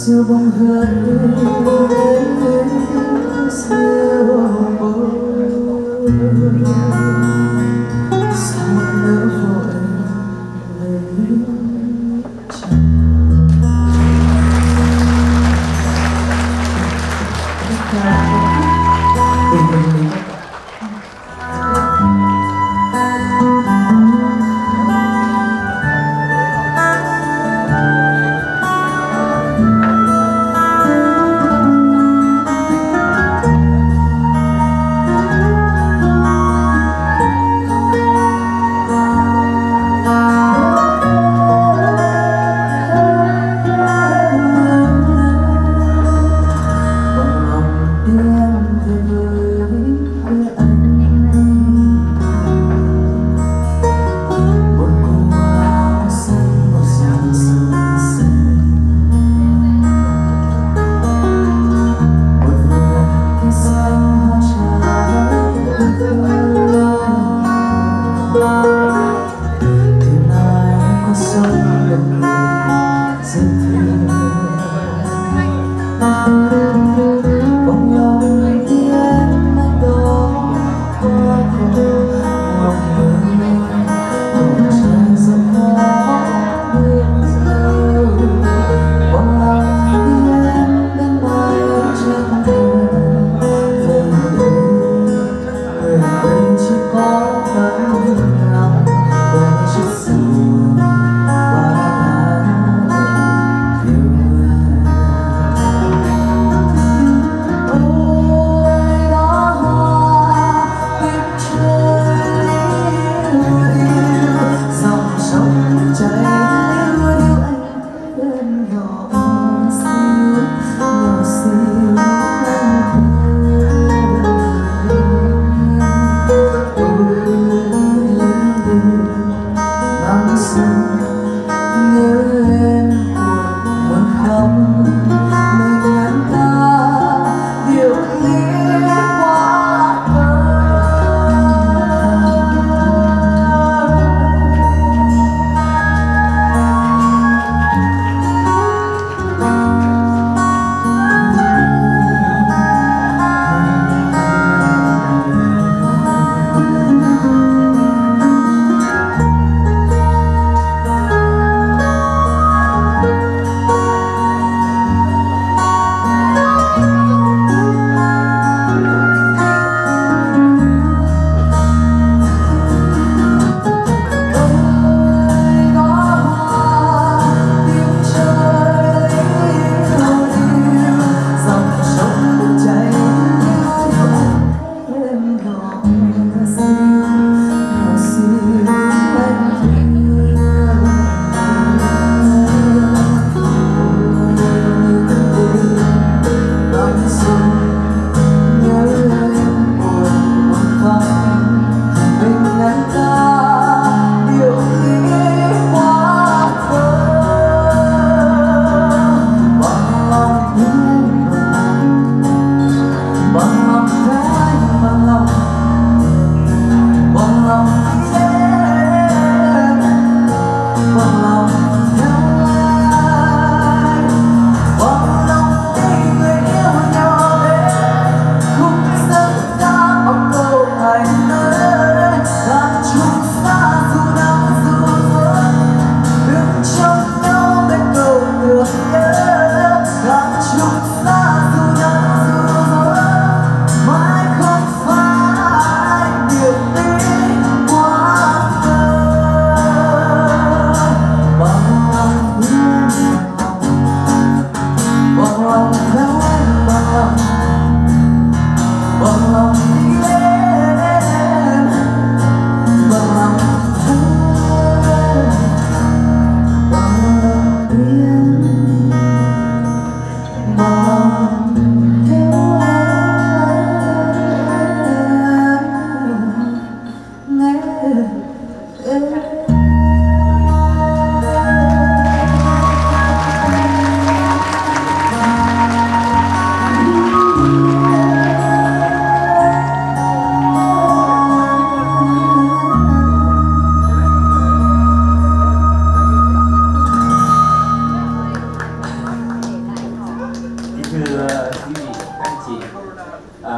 siêu bông hỡi siêu bông sao nỡ vội lấy chồng.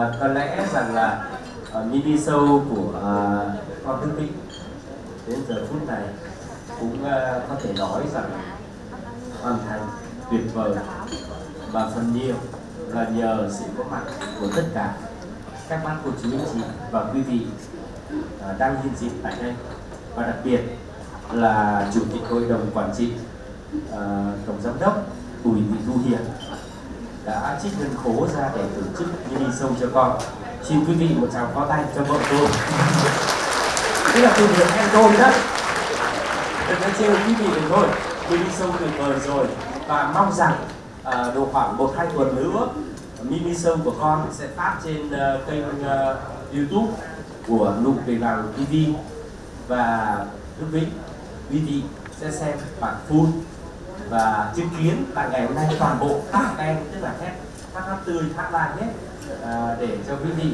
có lẽ rằng là mini show của con Đức Vĩnh đến giờ phút này cũng có thể nói rằng hoàn thành tuyệt vời, và phần nhiều là nhờ sự có mặt của tất cả các bác cô chú anh chị và quý vị đang hiện diện tại đây, và đặc biệt là chủ tịch hội đồng quản trị, tổng giám đốc Bùi Thị Thu Hiền đã trích ngân khố ra để tổ chức mini show cho con. Xin quý vị một tràng pháo tay cho vợ tôi. Đây là từ việc em tôi đó. Đừng nói trêu quý vị đừng thôi. Mini show tuyệt vời rồi, và mong rằng độ khoảng 1-2 tuần nữa mini show của con sẽ phát trên kênh YouTube của Nụ Cười Vàng TV, và Đức Vĩnh quý vị sẽ xem bản full và chứng kiến tại ngày hôm nay toàn bộ các em, tức là hát tươi, hát live hết, để cho quý vị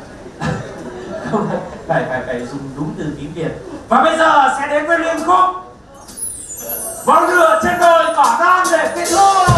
phải dùng đúng từ tiếng Việt. Và bây giờ sẽ đến với liên khúc Vòng Lửa Trên Đồi Cỏ Non để kết thúc.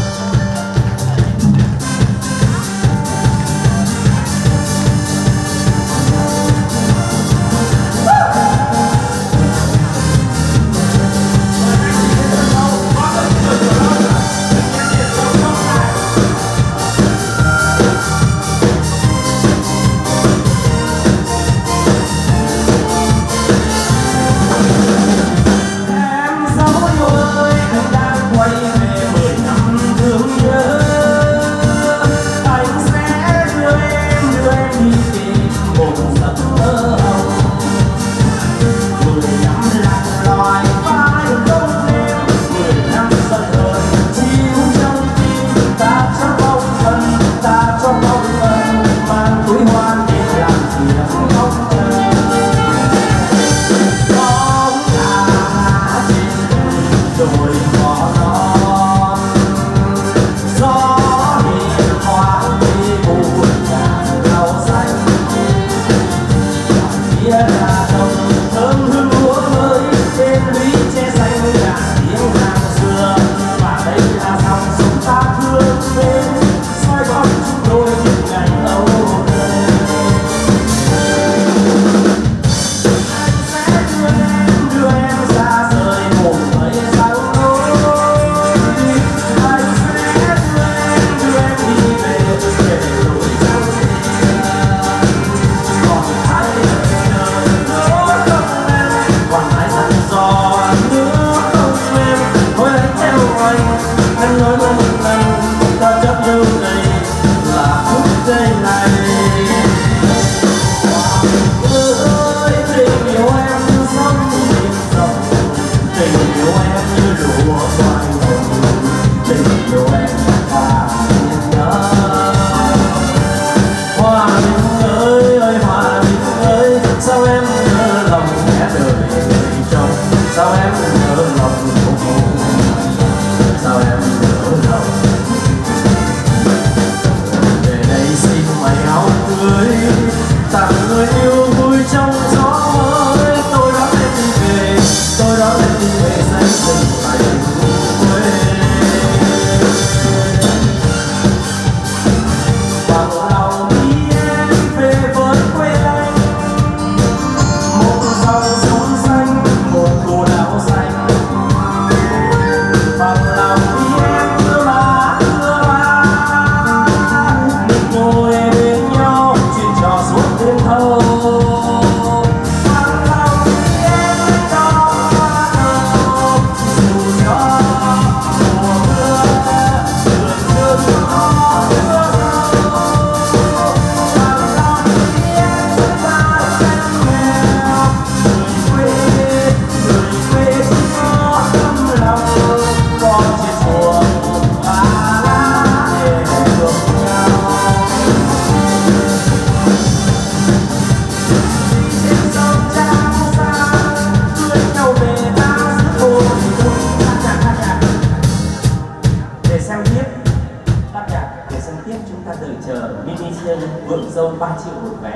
Vượng Dâu 3 triệu một vé.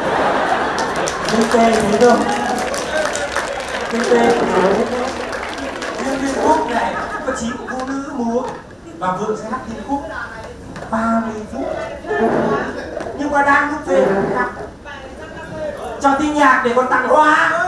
Kinh tế thấy không? Kinh tế liên khúc này có 9 cô nữ múa và Vượng sẽ hát liên khúc 30 phút. Nhưng nhưng mà đang lúc về cho tin nhạc để còn tặng hoa.